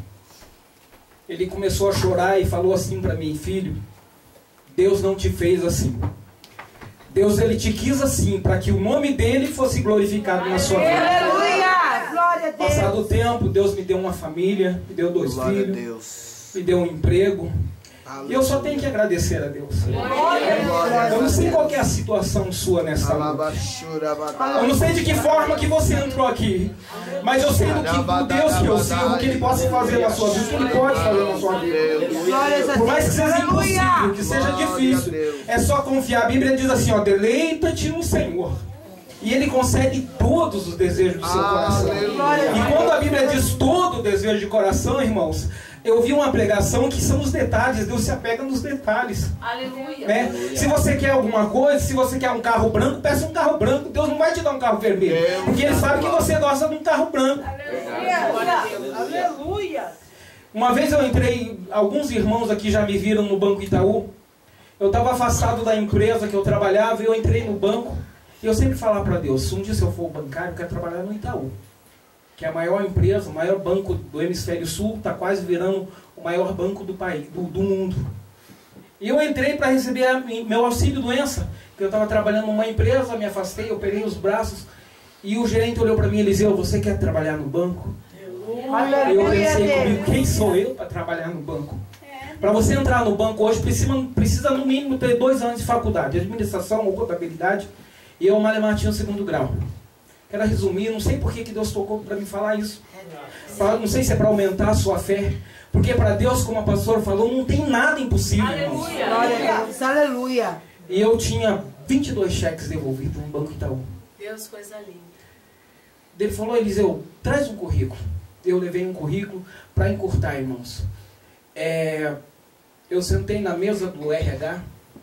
Ele começou a chorar e falou assim para mim: filho, Deus não te fez assim. Deus, ele te quis assim, para que o nome dele fosse glorificado na sua vida. Aleluia. Glória a Deus. Passado o tempo, Deus me deu uma família, me deu dois Glória filhos, a Deus. me deu um emprego. E eu só tenho que agradecer a Deus. Eu não sei qual que é a situação sua nessa noite. Eu não sei de que forma que você entrou aqui. Mas eu sei do que do Deus que eu sirvo, o que Ele pode fazer na sua vida, o que Ele pode fazer na sua vida. Por mais que seja impossível, que seja difícil, é só confiar. A Bíblia diz assim, ó, deleita-te no Senhor. E Ele concede todos os desejos do seu coração. E quando a Bíblia diz todo o desejo de coração, irmãos, eu vi uma pregação que são os detalhes. Deus se apega nos detalhes. Aleluia. Né? Se você quer alguma coisa, se você quer um carro branco, peça um carro branco. Deus não vai te dar um carro vermelho, porque Ele sabe que você gosta de um carro branco. Aleluia. Aleluia. Uma vez eu entrei, alguns irmãos aqui já me viram no Banco Itaú. Eu estava afastado da empresa que eu trabalhava e eu entrei no banco. E eu sempre falava para Deus: um dia se eu for bancário, eu quero trabalhar no Itaú, que é a maior empresa, o maior banco do Hemisfério Sul, está quase virando o maior banco do país, do, do mundo. E eu entrei para receber a, meu auxílio-doença, porque eu estava trabalhando numa empresa, me afastei, operei os braços, e o gerente olhou para mim e Eliseu: você quer trabalhar no banco? E eu pensei comigo: quem sou eu para trabalhar no banco? Para você entrar no banco hoje, precisa, precisa no mínimo ter dois anos de faculdade, administração ou contabilidade, e eu malemartinho segundo grau. Quero resumir, não sei por que Deus tocou para me falar isso. Pra, não sei se é para aumentar a sua fé. Porque para Deus, como a pastora falou, não tem nada impossível. Irmãos. Glória a Deus. Aleluia. E eu tinha vinte e dois cheques devolvidos no Banco Itaú. Deus, coisa linda. Ele falou: Eliseu, traz um currículo. Eu levei um currículo para encurtar, irmãos. É, eu sentei na mesa do R H,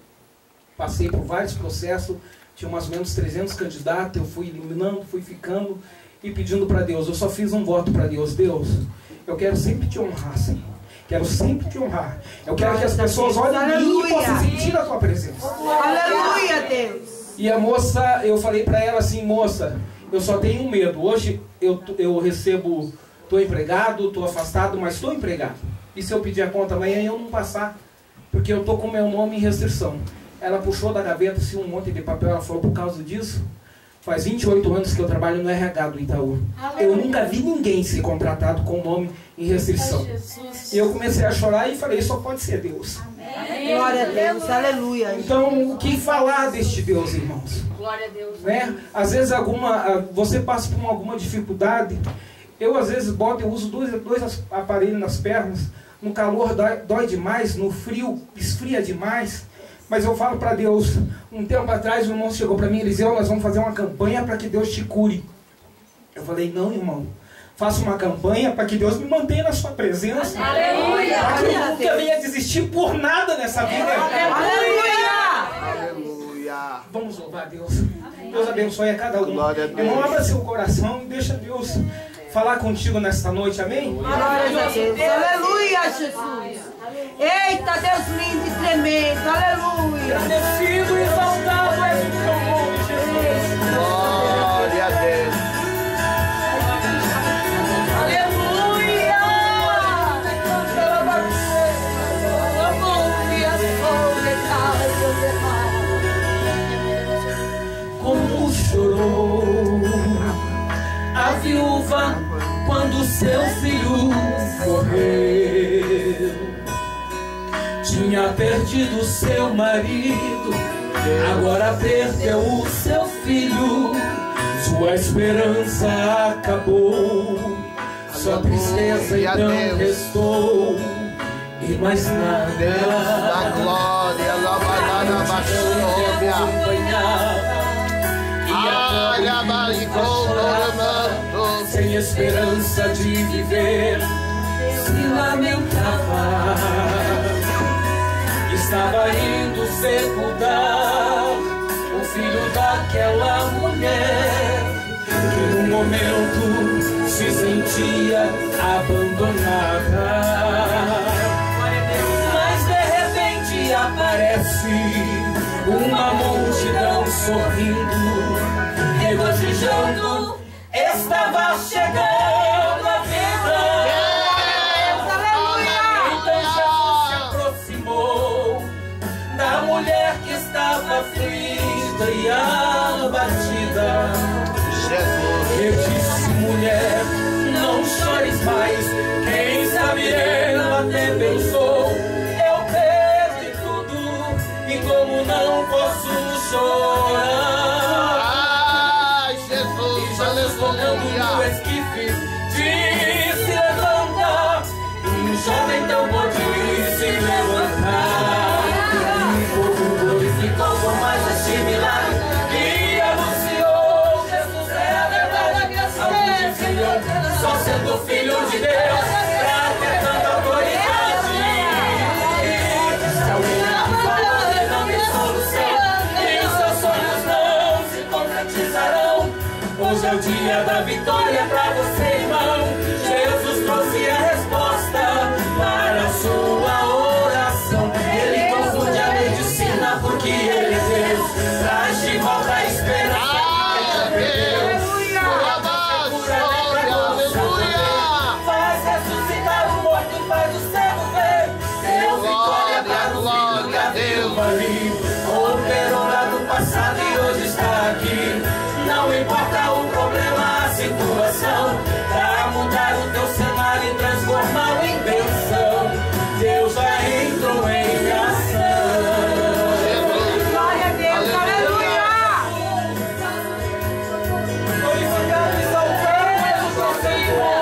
passei por vários processos. Tinha mais ou menos trezentos candidatos, eu fui eliminando, fui ficando e pedindo para Deus. Eu só fiz um voto para Deus: Deus, eu quero sempre te honrar, Senhor. Quero sempre te honrar. Eu quero que as pessoas olhem em mim e possam sentir a tua presença. Aleluia, Deus. E a moça, eu falei para ela assim: moça, eu só tenho um medo. Hoje eu, eu recebo, estou empregado, estou afastado, mas estou empregado. E se eu pedir a conta amanhã e eu não passar? Porque eu estou com meu nome em restrição. Ela puxou da gaveta assim, um monte de papel. Ela falou: por causa disso, faz vinte e oito anos que eu trabalho no R H do Itaú. Eu nunca vi ninguém ser contratado com o nome em restrição. E eu comecei a chorar e falei: só pode ser Deus. Glória a Deus. Aleluia. Então, o que falar deste Deus, irmãos? Glória a Deus. Né? Às vezes alguma, você passa por alguma dificuldade. Eu às vezes boto, eu uso dois, dois aparelhos nas pernas. No calor dói, dói demais, no frio esfria demais. Mas eu falo para Deus: um tempo atrás o irmão chegou para mim: Eliseu, nós vamos fazer uma campanha para que Deus te cure. Eu falei: não, irmão, faça uma campanha para que Deus me mantenha na sua presença. Aleluia! Para que eu nunca venha desistir por nada nessa vida. Aleluia! Aleluia. Vamos louvar a Deus. Deus abençoe a cada um. Glória a Deus. Irmão, abra seu coração e deixa Deus falar contigo nesta noite, amém? Glória a Deus. Aleluia, Jesus. Eita, Deus lindo e tremendo. Aleluia. Agradecido e exaltado és o teu nome, Jesus. Glória a Deus. Aleluia! Como chorou a viúva quando seu filho morreu. Tinha perdido seu marido, agora perdeu o seu filho. Sua esperança acabou, sua tristeza então restou, e mais nada. Deus da glória, lavada baixônia. Sem esperança de viver, se lamentava. Estava indo sepultar o filho daquela mulher, que no momento se sentia abandonada. Mas de repente aparece uma multidão sorrindo, regozijando, estava chegando a vida. Então Jesus se aproximou da mulher que estava aflita e abatida. E disse: mulher, não chores mais. Quem sabe ela até pensou: eu perdi tudo e como não posso chorar. Ai, Jesus, Tocando no esquife, disse: levanta. E o jovem então pôde se levantar. E o povo glorificou por mais este milagre e anunciou: Jesus é a verdade. Alguns diziam: só sendo filho de Deus pra ter tanta autoridade. Se alguém não falou, ele não tem solução, e os seus sonhos não se concretizarão. Hoje é o dia da vitória pra você, irmão. Jesus trouxe a resposta para a sua oração. Ele confunde a medicina porque Ele é Deus. Traz de volta a esperança. Faz ressuscitar o morto, faz o cego ver. Deu vitória para o filho da viúva ali. Operou lá no passado e hoje está aqui. Não importa o problema, a situação, pra mudar o teu cenário e transformá-lo em bênção. Deus já entrou em ação. Glória a Deus. Aleluia. Glorificado e exaltado o Senhor.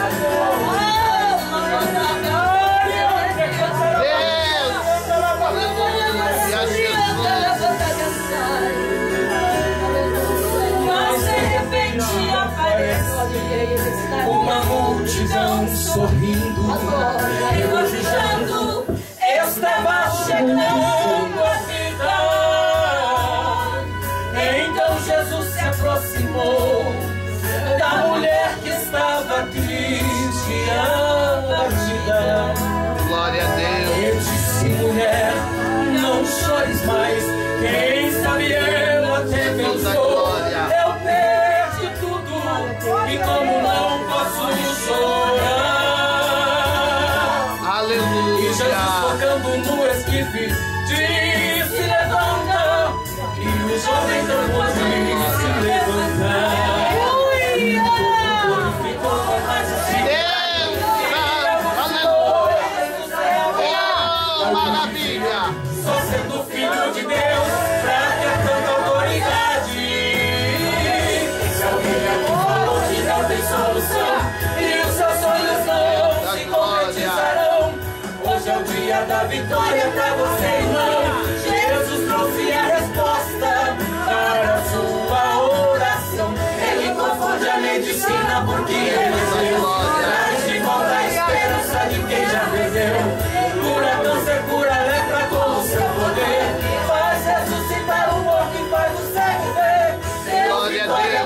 Uma multidão sorrindo, regozijando, estava chegando a vida. Então Jesus se aproximou da mulher que estava triste e abatida. Glória a Deus. E disse: mulher, não chores mais. Quem sabe eu até pensou: eu perdi tudo e como não posso chorar. Aleluia. E Jesus tocando no esquife disse: levanta. E o jovem não pôde se levantar. E o povo ficou com mais assim. Maravilha. Só sendo filho de Deus, pra ter tanta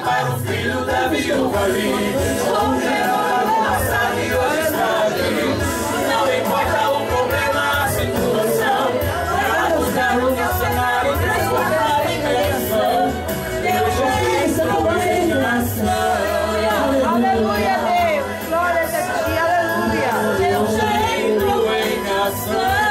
para o filho da viúva livre. Passado e hoje está aqui. Não importa o problema, a situação. Para buscar o meu cenário, transformar em bênção. Deus já fez a realização. Aleluia, Deus. Glória a ti, aleluia. Deus já entrou em ação.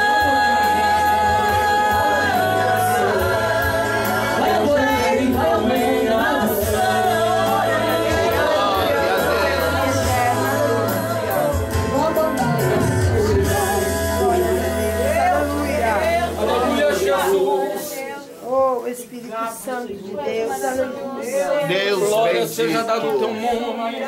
Espírito Santo de Deus, aleluia. Deus Glória bendito. seja dado o teu nome.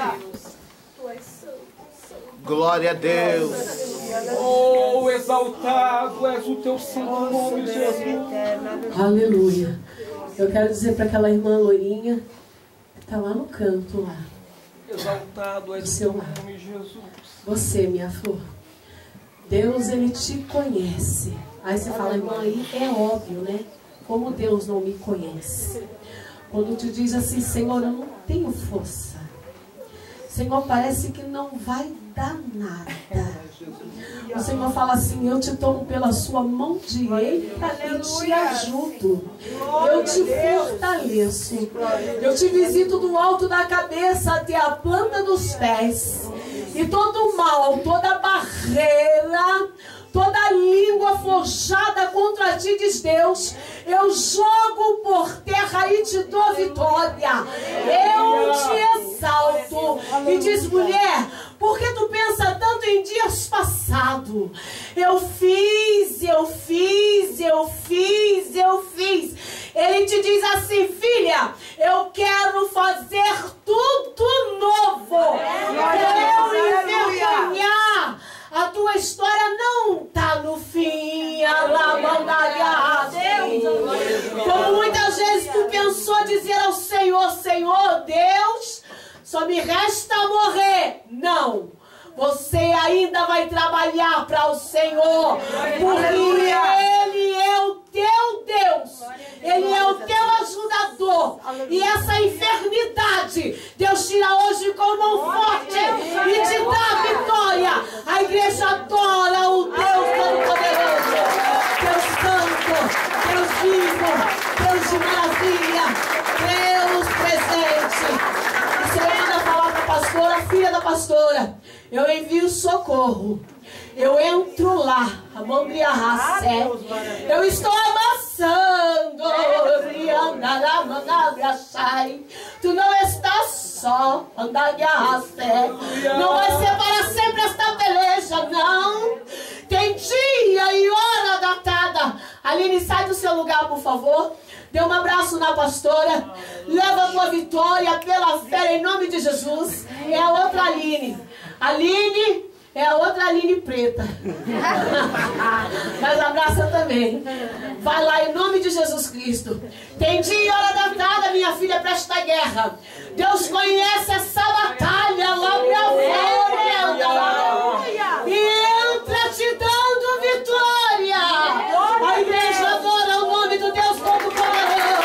Glória a Deus. Oh, exaltado és o teu santo nome, Jesus. Aleluia. Eu quero dizer para aquela irmã loirinha que está lá no canto lá. Exaltado és o Seu teu lar. nome, Jesus. Você, minha flor. Deus, Ele te conhece. Aí você fala, irmã, aí é óbvio, né? Como Deus não me conhece. Quando te diz assim, Senhor, eu não tenho força. Senhor, parece que não vai dar nada. O Senhor fala assim, eu te tomo pela sua mão direita e te ajudo. Eu te fortaleço. Eu te visito do alto da cabeça até a planta dos pés. E todo mal, toda barreira, toda língua forjada contra ti, diz Deus, eu jogo por terra e te dou vitória. Eu te exalto. E diz, mulher, por que tu pensa tanto em dias passados? Eu fiz, eu fiz, eu fiz, eu fiz. Ele te diz assim, filha, eu quero fazer tudo novo. Eu envergonhar. A tua história não está no fim. Como muitas vezes tu pensou dizer ao Senhor, Senhor Deus, só me resta morrer. Não. Você ainda vai trabalhar para o Senhor. Porque Ele é o teu Deus. Ele é o teu ajudador. E essa enfermidade, Deus tira hoje com mão forte e te dá vitória. A igreja adora o Deus Todo-Poderoso. Deus Santo, Deus vivo, Deus de maravilha, Deus presente. E se eu ainda falar com a pastora, filha da pastora, eu envio socorro. Eu entro lá, a mão de arrasé. Eu estou amassando. Tu não estás só, andar de arrasé. Não vai ser para sempre esta peleja, não. Tem dia e hora datada. Aline, sai do seu lugar, por favor. Dê um abraço na pastora. Leva a tua vitória pela fé em nome de Jesus. É a outra Aline. Aline é a outra Aline preta. Mas abraça também. Vai lá em nome de Jesus Cristo. Tem dia e hora datada, minha filha, para esta guerra. Deus conhece essa batalha lá pra fora. E entra te dando vitória. A igreja adora o nome do Deus Todo-Poderoso.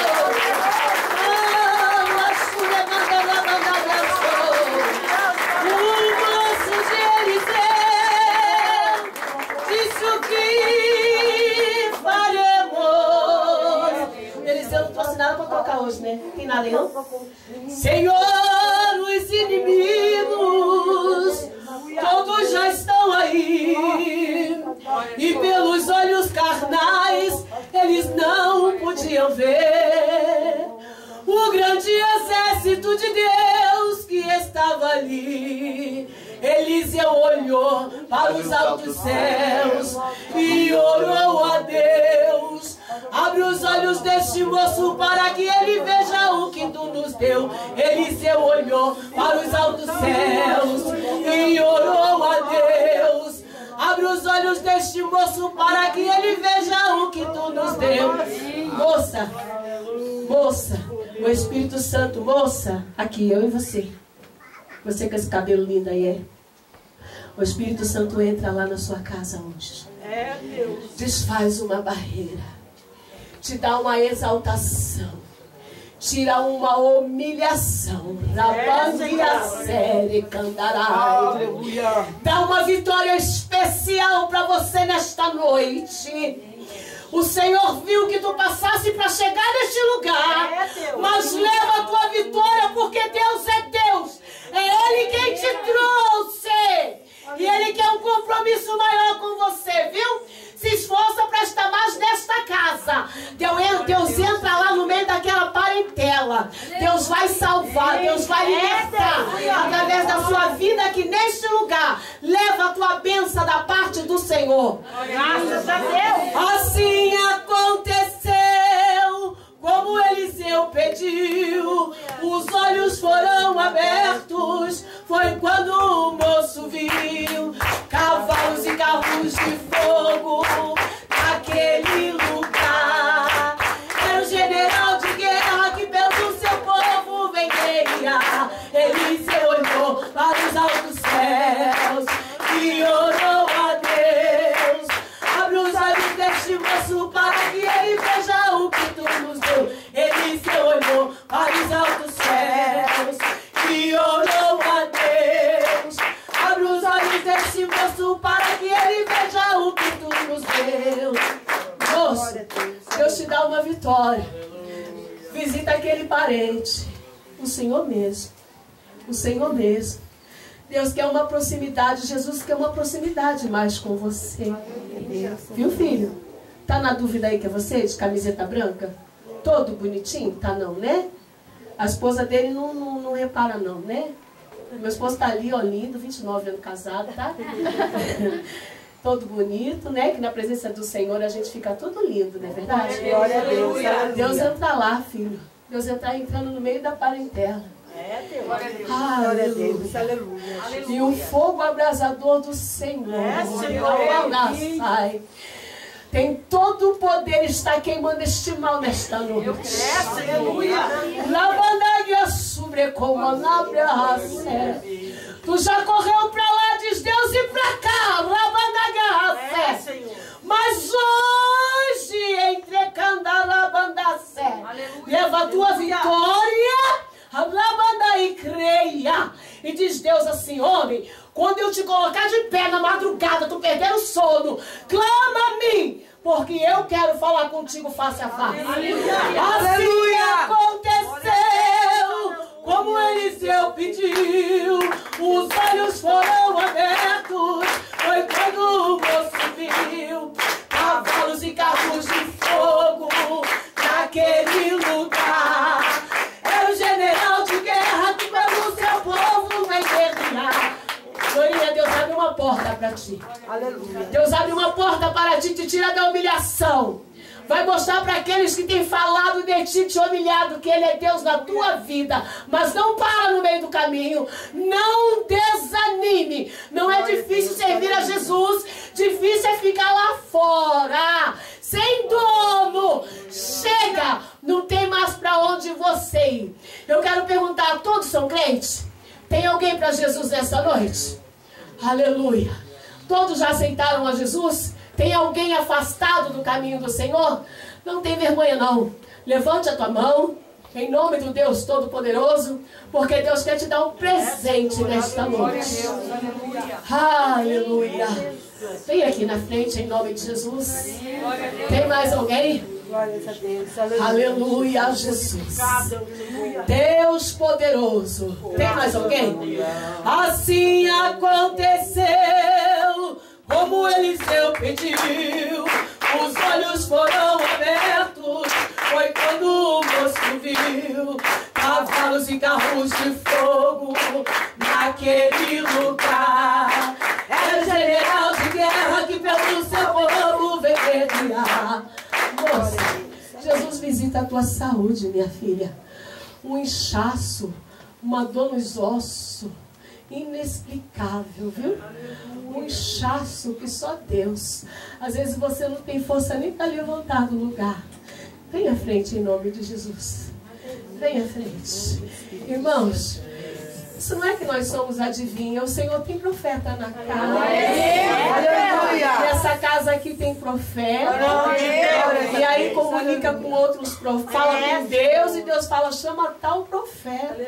Nada para tocar hoje, né? Tem nada aí, não? Senhor, os inimigos todos já estão aí. E pelos olhos carnais eles não podiam ver o grande exército de Deus que estava ali. Eliseu olhou para os altos céus e orou a Deus. Abre os olhos deste moço para que ele veja o que tu nos deu. Eliseu olhou para os altos céus e orou a Deus. Abre os olhos deste moço para que ele veja o que tu nos deu. Moça, moça, o Espírito Santo, moça, aqui eu e você. Você com esse cabelo lindo aí, é? O Espírito Santo entra lá na sua casa hoje. É, Deus. Desfaz uma barreira. Te dá uma exaltação. tira uma humilhação. Rabandia série candarai. Dá uma vitória especial para você nesta noite. O Senhor viu que tu passasse para chegar neste lugar, mas leva a tua vitória, porque Deus é Deus. É Ele quem te trouxe. E Ele quer um compromisso maior com você, viu? Se esforça para estar mais nesta casa. Deus, Deus entra lá no meio daquela parentela. Deus vai salvar, Deus vai libertar através da sua vida aqui neste lugar. Leva a tua bênção da parte do Senhor. Graças a Deus. Assim aconteceu como Eliseu pediu. Os olhos foram abertos. Foi quando o moço viu cavalos e carros de fogo naquele lugar. Era o general de guerra que pelo seu povo vendeia. Eliseu olhou para os altos céus e orou a Deus. Abre os olhos deste moço para que ele veja o que tu nos deu. Eliseu olhou para os altos céus e orou a Deus. Abre os olhos deste moço para que ele veja o que tu nos deu. Moço, Deus te dá uma vitória. Visita aquele parente. O Senhor mesmo. O Senhor mesmo. Deus quer uma proximidade. Jesus quer uma proximidade mais com você. Viu, filho? Tá na dúvida aí que é você, de camiseta branca? Todo bonitinho? Tá não, né? A esposa dele não, não, não repara não, né? Meu esposo tá ali, ó, lindo, vinte e nove anos casado, tá? Todo bonito, né? Que na presença do Senhor a gente fica tudo lindo, não é verdade? Glória a Deus. Deus entra lá, filho. Deus entra entrando no meio da parentela. É, Deus. Glória a Deus. Aleluia. Aleluia. E o fogo abrasador do Senhor. É, Senhor. Sai. Tem todo o poder, está queimando este mal nesta noite. Aleluia. Lavandaria sobre como tu já correu para lá, diz Deus, e para cá. Lavandaria. Mas hoje, entregando a labandacé, leva a tua vitória. Labanda e creia. E diz Deus assim: homem, quando eu te colocar de pé na madrugada, tu perder o sono, clama a mim, porque eu quero falar contigo face a face. Assim aconteceu como Eliseu pediu. Os olhos foram abertos. Foi quando o moço viu cavalos e carros de fogo naquele lugar. Era o general de guerra que pelo seu povo vai guerrear. Glorinha, Deus abre uma porta para ti. Aleluia. Deus abre uma porta para ti, te tira da humilhação. Vai mostrar para aqueles que têm falado de ti, te humilhado, que Ele é Deus na tua vida. Mas não para no meio do caminho. Não desanime. Não é difícil servir a Jesus. Difícil é ficar lá fora, sem dono. Chega, não tem mais para onde você ir. Eu quero perguntar, todos são crentes? Tem alguém para Jesus nessa noite? Aleluia. Todos já aceitaram a Jesus? Tem alguém afastado do caminho do Senhor? Não tem vergonha não. Levante a tua mão, em nome do Deus Todo-Poderoso, porque Deus quer te dar um presente nesta noite. Aleluia. Vem aqui na frente, em nome de Jesus. Tem mais alguém? Glória a Deus. Aleluia. Aleluia, Jesus. Deus poderoso. Tem mais alguém? Assim aconteceu como Eliseu pediu. Os olhos foram abertos. Foi quando o moço viu cavalos e carros de fogo naquele lugar. Era o general de guerra que pelo seu povo veio guerrear. Moça, Jesus visita a tua saúde, minha filha. Um inchaço, uma dor nos ossos, inexplicável, viu? Um inchaço que só Deus. Às vezes você não tem força nem para levantar do lugar. Vem à frente em nome de Jesus. Vem à frente. Irmãos, Isso não é que nós somos adivinha, o Senhor tem profeta na casa. Aleluia. Nessa casa aqui tem profeta. E aí comunica com outros profetas. Fala com Deus e Deus fala, chama tal profeta.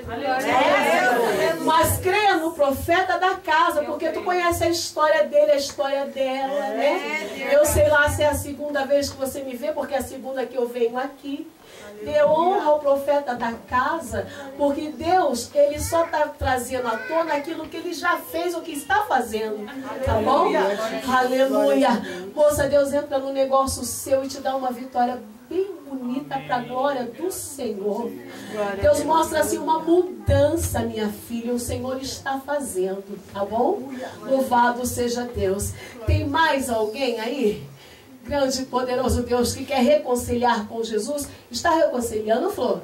Mas creia no profeta da casa, porque tu conhece a história dele, a história dela, né? Eu sei lá se é a segunda vez que você me vê, porque é a segunda que eu venho aqui. Dê honra ao profeta da casa, porque Deus, Ele só está trazendo à tona aquilo que Ele já fez, o que está fazendo, tá bom? Aleluia! Moça, Deus entra no negócio seu e te dá uma vitória bem bonita para a glória do Senhor. Deus mostra assim uma mudança, minha filha, o Senhor está fazendo, tá bom? Louvado seja Deus. Tem mais alguém aí? Grande e poderoso Deus que quer reconciliar com Jesus. Está reconciliando, Flor?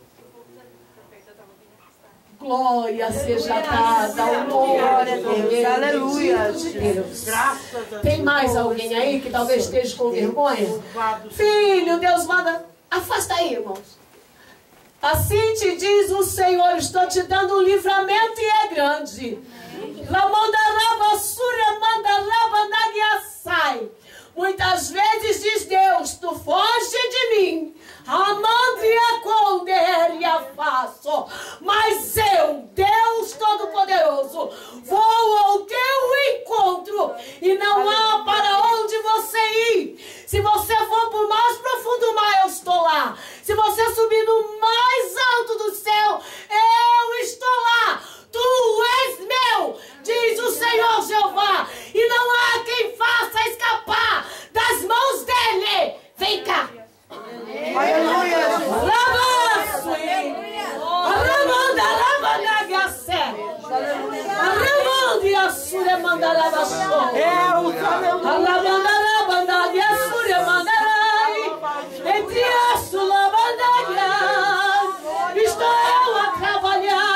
Glória seja dada ao nome de Deus. Aleluia. Deus. Tem mais alguém aí que talvez esteja com vergonha? Filho, Deus manda. Afasta aí, irmãos. Assim te diz o Senhor, estou te dando um livramento e é grande. Muitas vezes diz Deus, tu foge de mim, amandria conderia faço, mas eu, Deus Todo-Poderoso, vou ao teu encontro e não há para onde você ir. Se você for para o mais profundo mar, eu estou lá. Se você subir no mais alto do céu, eu estou lá. Tu és meu, diz o Senhor Jeová, e não há quem faça escapar das mãos dele. Vem cá. Aleluia. Ramanda, Rabanagacé. Ramanda, Yassure, Mandarabasho. É o Ramanda, Rabanagacure, Mandarai. Entre a Sulabandaga, estou eu a trabalhar.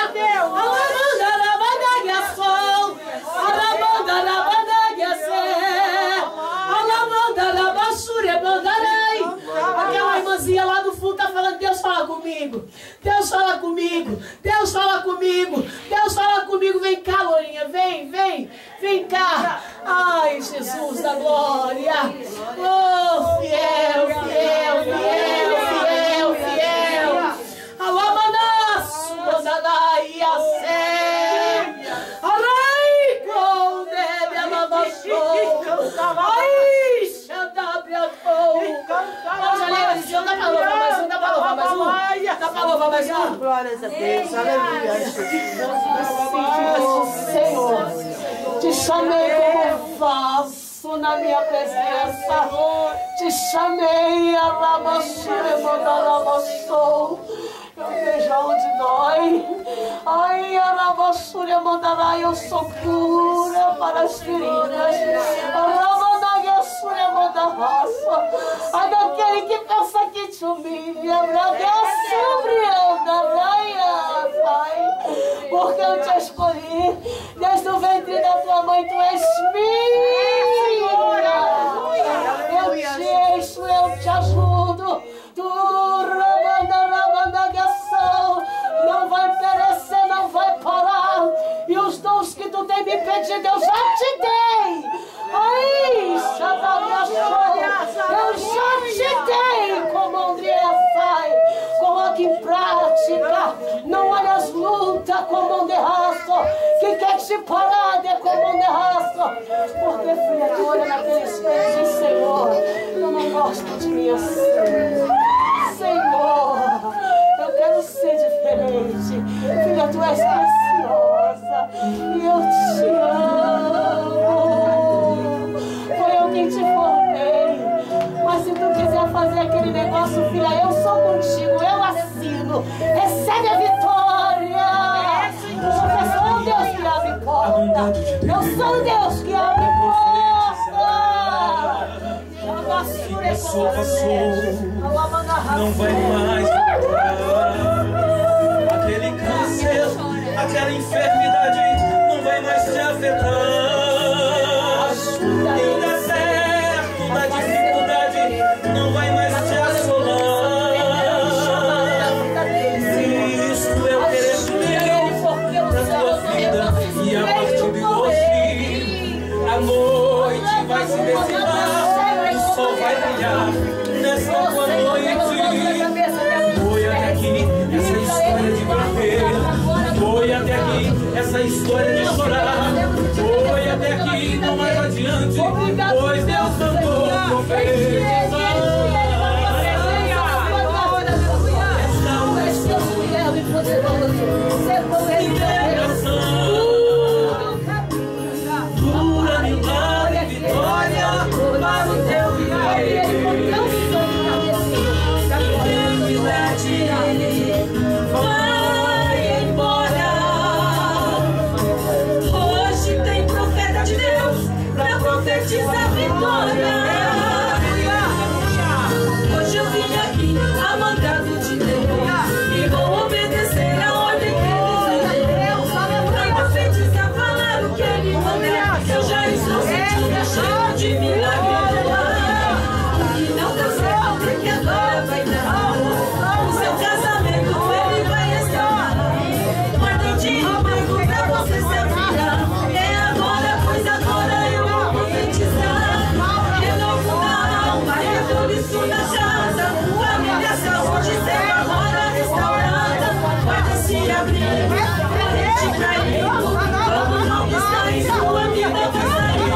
Aquela irmãzinha lá do fundo está falando, Deus fala comigo, Deus fala comigo, Deus fala comigo, Deus fala comigo, vem cá, Lourinha, vem, vem, vem cá. Ai, Jesus da glória, oh, fiel, fiel, fiel, fiel, fiel. Alô, manaço, mandadai, a sé. Arai, com deve, a ai, xadabriacou. Não dá pra louvar mais um, dá pra louvar mais um, dá pra louvar mais um. Glórias a Deus, aleluia. Senhor, te chamei como vaso na minha presença, te chamei, alabaxure, mandalabaxou. Eu vejo onde dói. Ai, alabaxure, mandarai, eu sou cura para as feridas. Alabaxure, mandalabaxa. Ai, daquele que pensa que te humilha, sobre Pai, porque eu te escolhi desde o ventre da tua mãe, tu és minha. Eu te encho, eu te ajudo. Tu não vai perecer, não vai parar. E os dons que tu tem me pedido, eu já te dei. Ai, eu já te dei, como Andréa sai. Coloque em prática. Não olha as lutas como um derraço. Quem quer te parar é como um derraço. Porque filha, tu olha naquele espelho e diz, Senhor, eu não gosto de mim assim. Senhor, eu quero ser diferente. Filha, tu és preciosa e eu te amo. Foi eu quem te formei. Mas se tu quiser fazer aquele negócio, filha, eu sou contigo, eu assino. Recebe a vitória. Porque sou um Deus que abre porta. Eu sou um Deus que abre porta. Passou, passou, não vai mais voltar. Aquele câncer, aquela enfermidade não vai mais te afetar. E o deserto da dificuldade não vai mais te assolar. Isso eu creio, essa história de chorar foi até aqui, não mais adiante, pois Deus mandou profetizar. Cura, milagre, vitória para o teu rei. Vai embora. Hoje tem profeta de Deus para profetizar vitória. Hoje eu vim aqui a mandado de Deus e vou obedecer a ordem que Ele deu. Para profetizar, falar o que Ele mandou. Eu já estou sentindo cheio de milagre. E não deu certo, porque agora vai dar. O seu casamento Ele vai restaurar. Ordem de emprego pra você se avirar. É agora, pois agora eu vou profetizar. Renovo na alma, revolução da casa. Família, saúde, ser agora restaurada. Pode se abrir, parede caindo. Quando não está em sua vida, vai sair.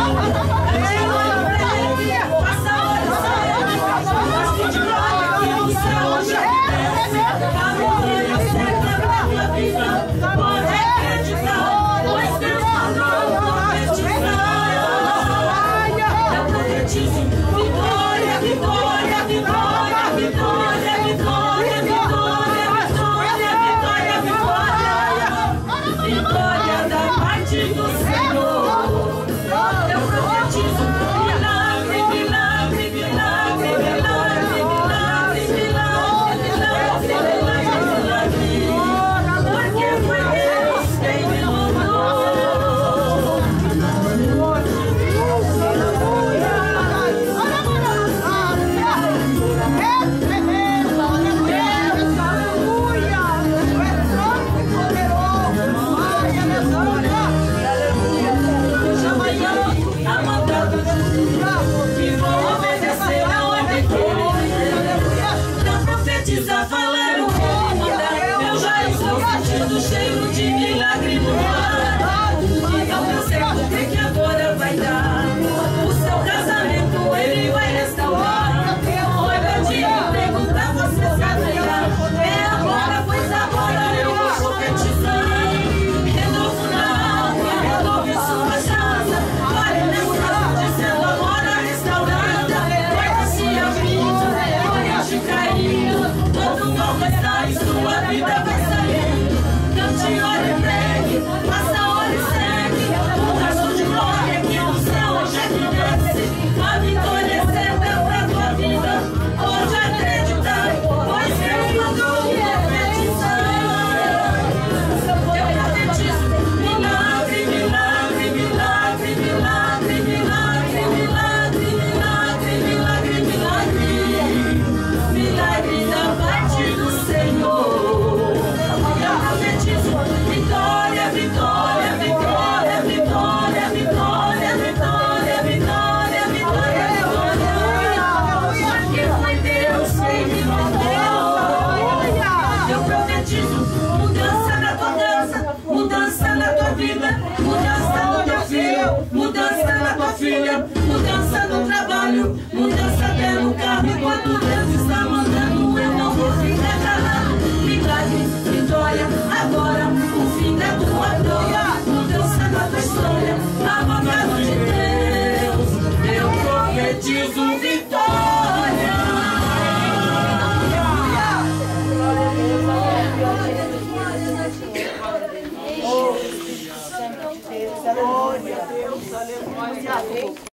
Passa a hora, sai. Gosto de glória, que o céu já desce. A mulher certa pra tua vida. Pode acreditar, pois Deus mandou profetizar. Eu profetizo vitória, vitória, vitória, vitória, vitória, vitória, vitória, vitória, vitória, vitória da parte do Senhor. Eu profetizo milagre, milagre, milagre, milagre, milagre, milagre, milagre, milagre, porque foi Deus quem me mandou. A mandado e vou obedecer a ordem que Ele deu. Pra profetizar, falar o que Ele mandar. Eu já estou sentindo o cheiro de milagre no ar. E não deu certo, o que agora vai dar? O seu casamento Ele vai restaurar. Olha de emprego pra você se alegrar. É agora, pois agora eu vou profetizar. Renovo na alma, renove sua casa. Vale nessa saúde sendo agora restaurada. Porta se abrindo, coragem caindo. Todo mal vai sair, sua vida vai sair. Cante, ore e pregue, passa a hora e segue. O caso de glória que no céu hoje é que desce. A vitória é certa pra tua vida. Pode acreditar, pois Deus mandou profetizar. Eu profetizo milagre, milagre, milagre, milagre, milagre, milagre, milagre, milagre, milagre, milagre da parte do Senhor. Eu profetizo vitória, vitória, vitória, vitória, vitória, vitória, vitória, vitória, vitória, porque foi Deus quem me mandou. Eu profetizo mudança na tua dança, mudança na tua vida, mudança no teu filho, mudança na tua filha, mudança no trabalho, mudança até no carro. Enquanto Deus está mandando, eu não vou ficar calado. Milagre, vitória, agora o fim da tua dor, mudança na tua história, a mandado de Deus. Eu profetizo vitória. Glória a Deus, aleluia.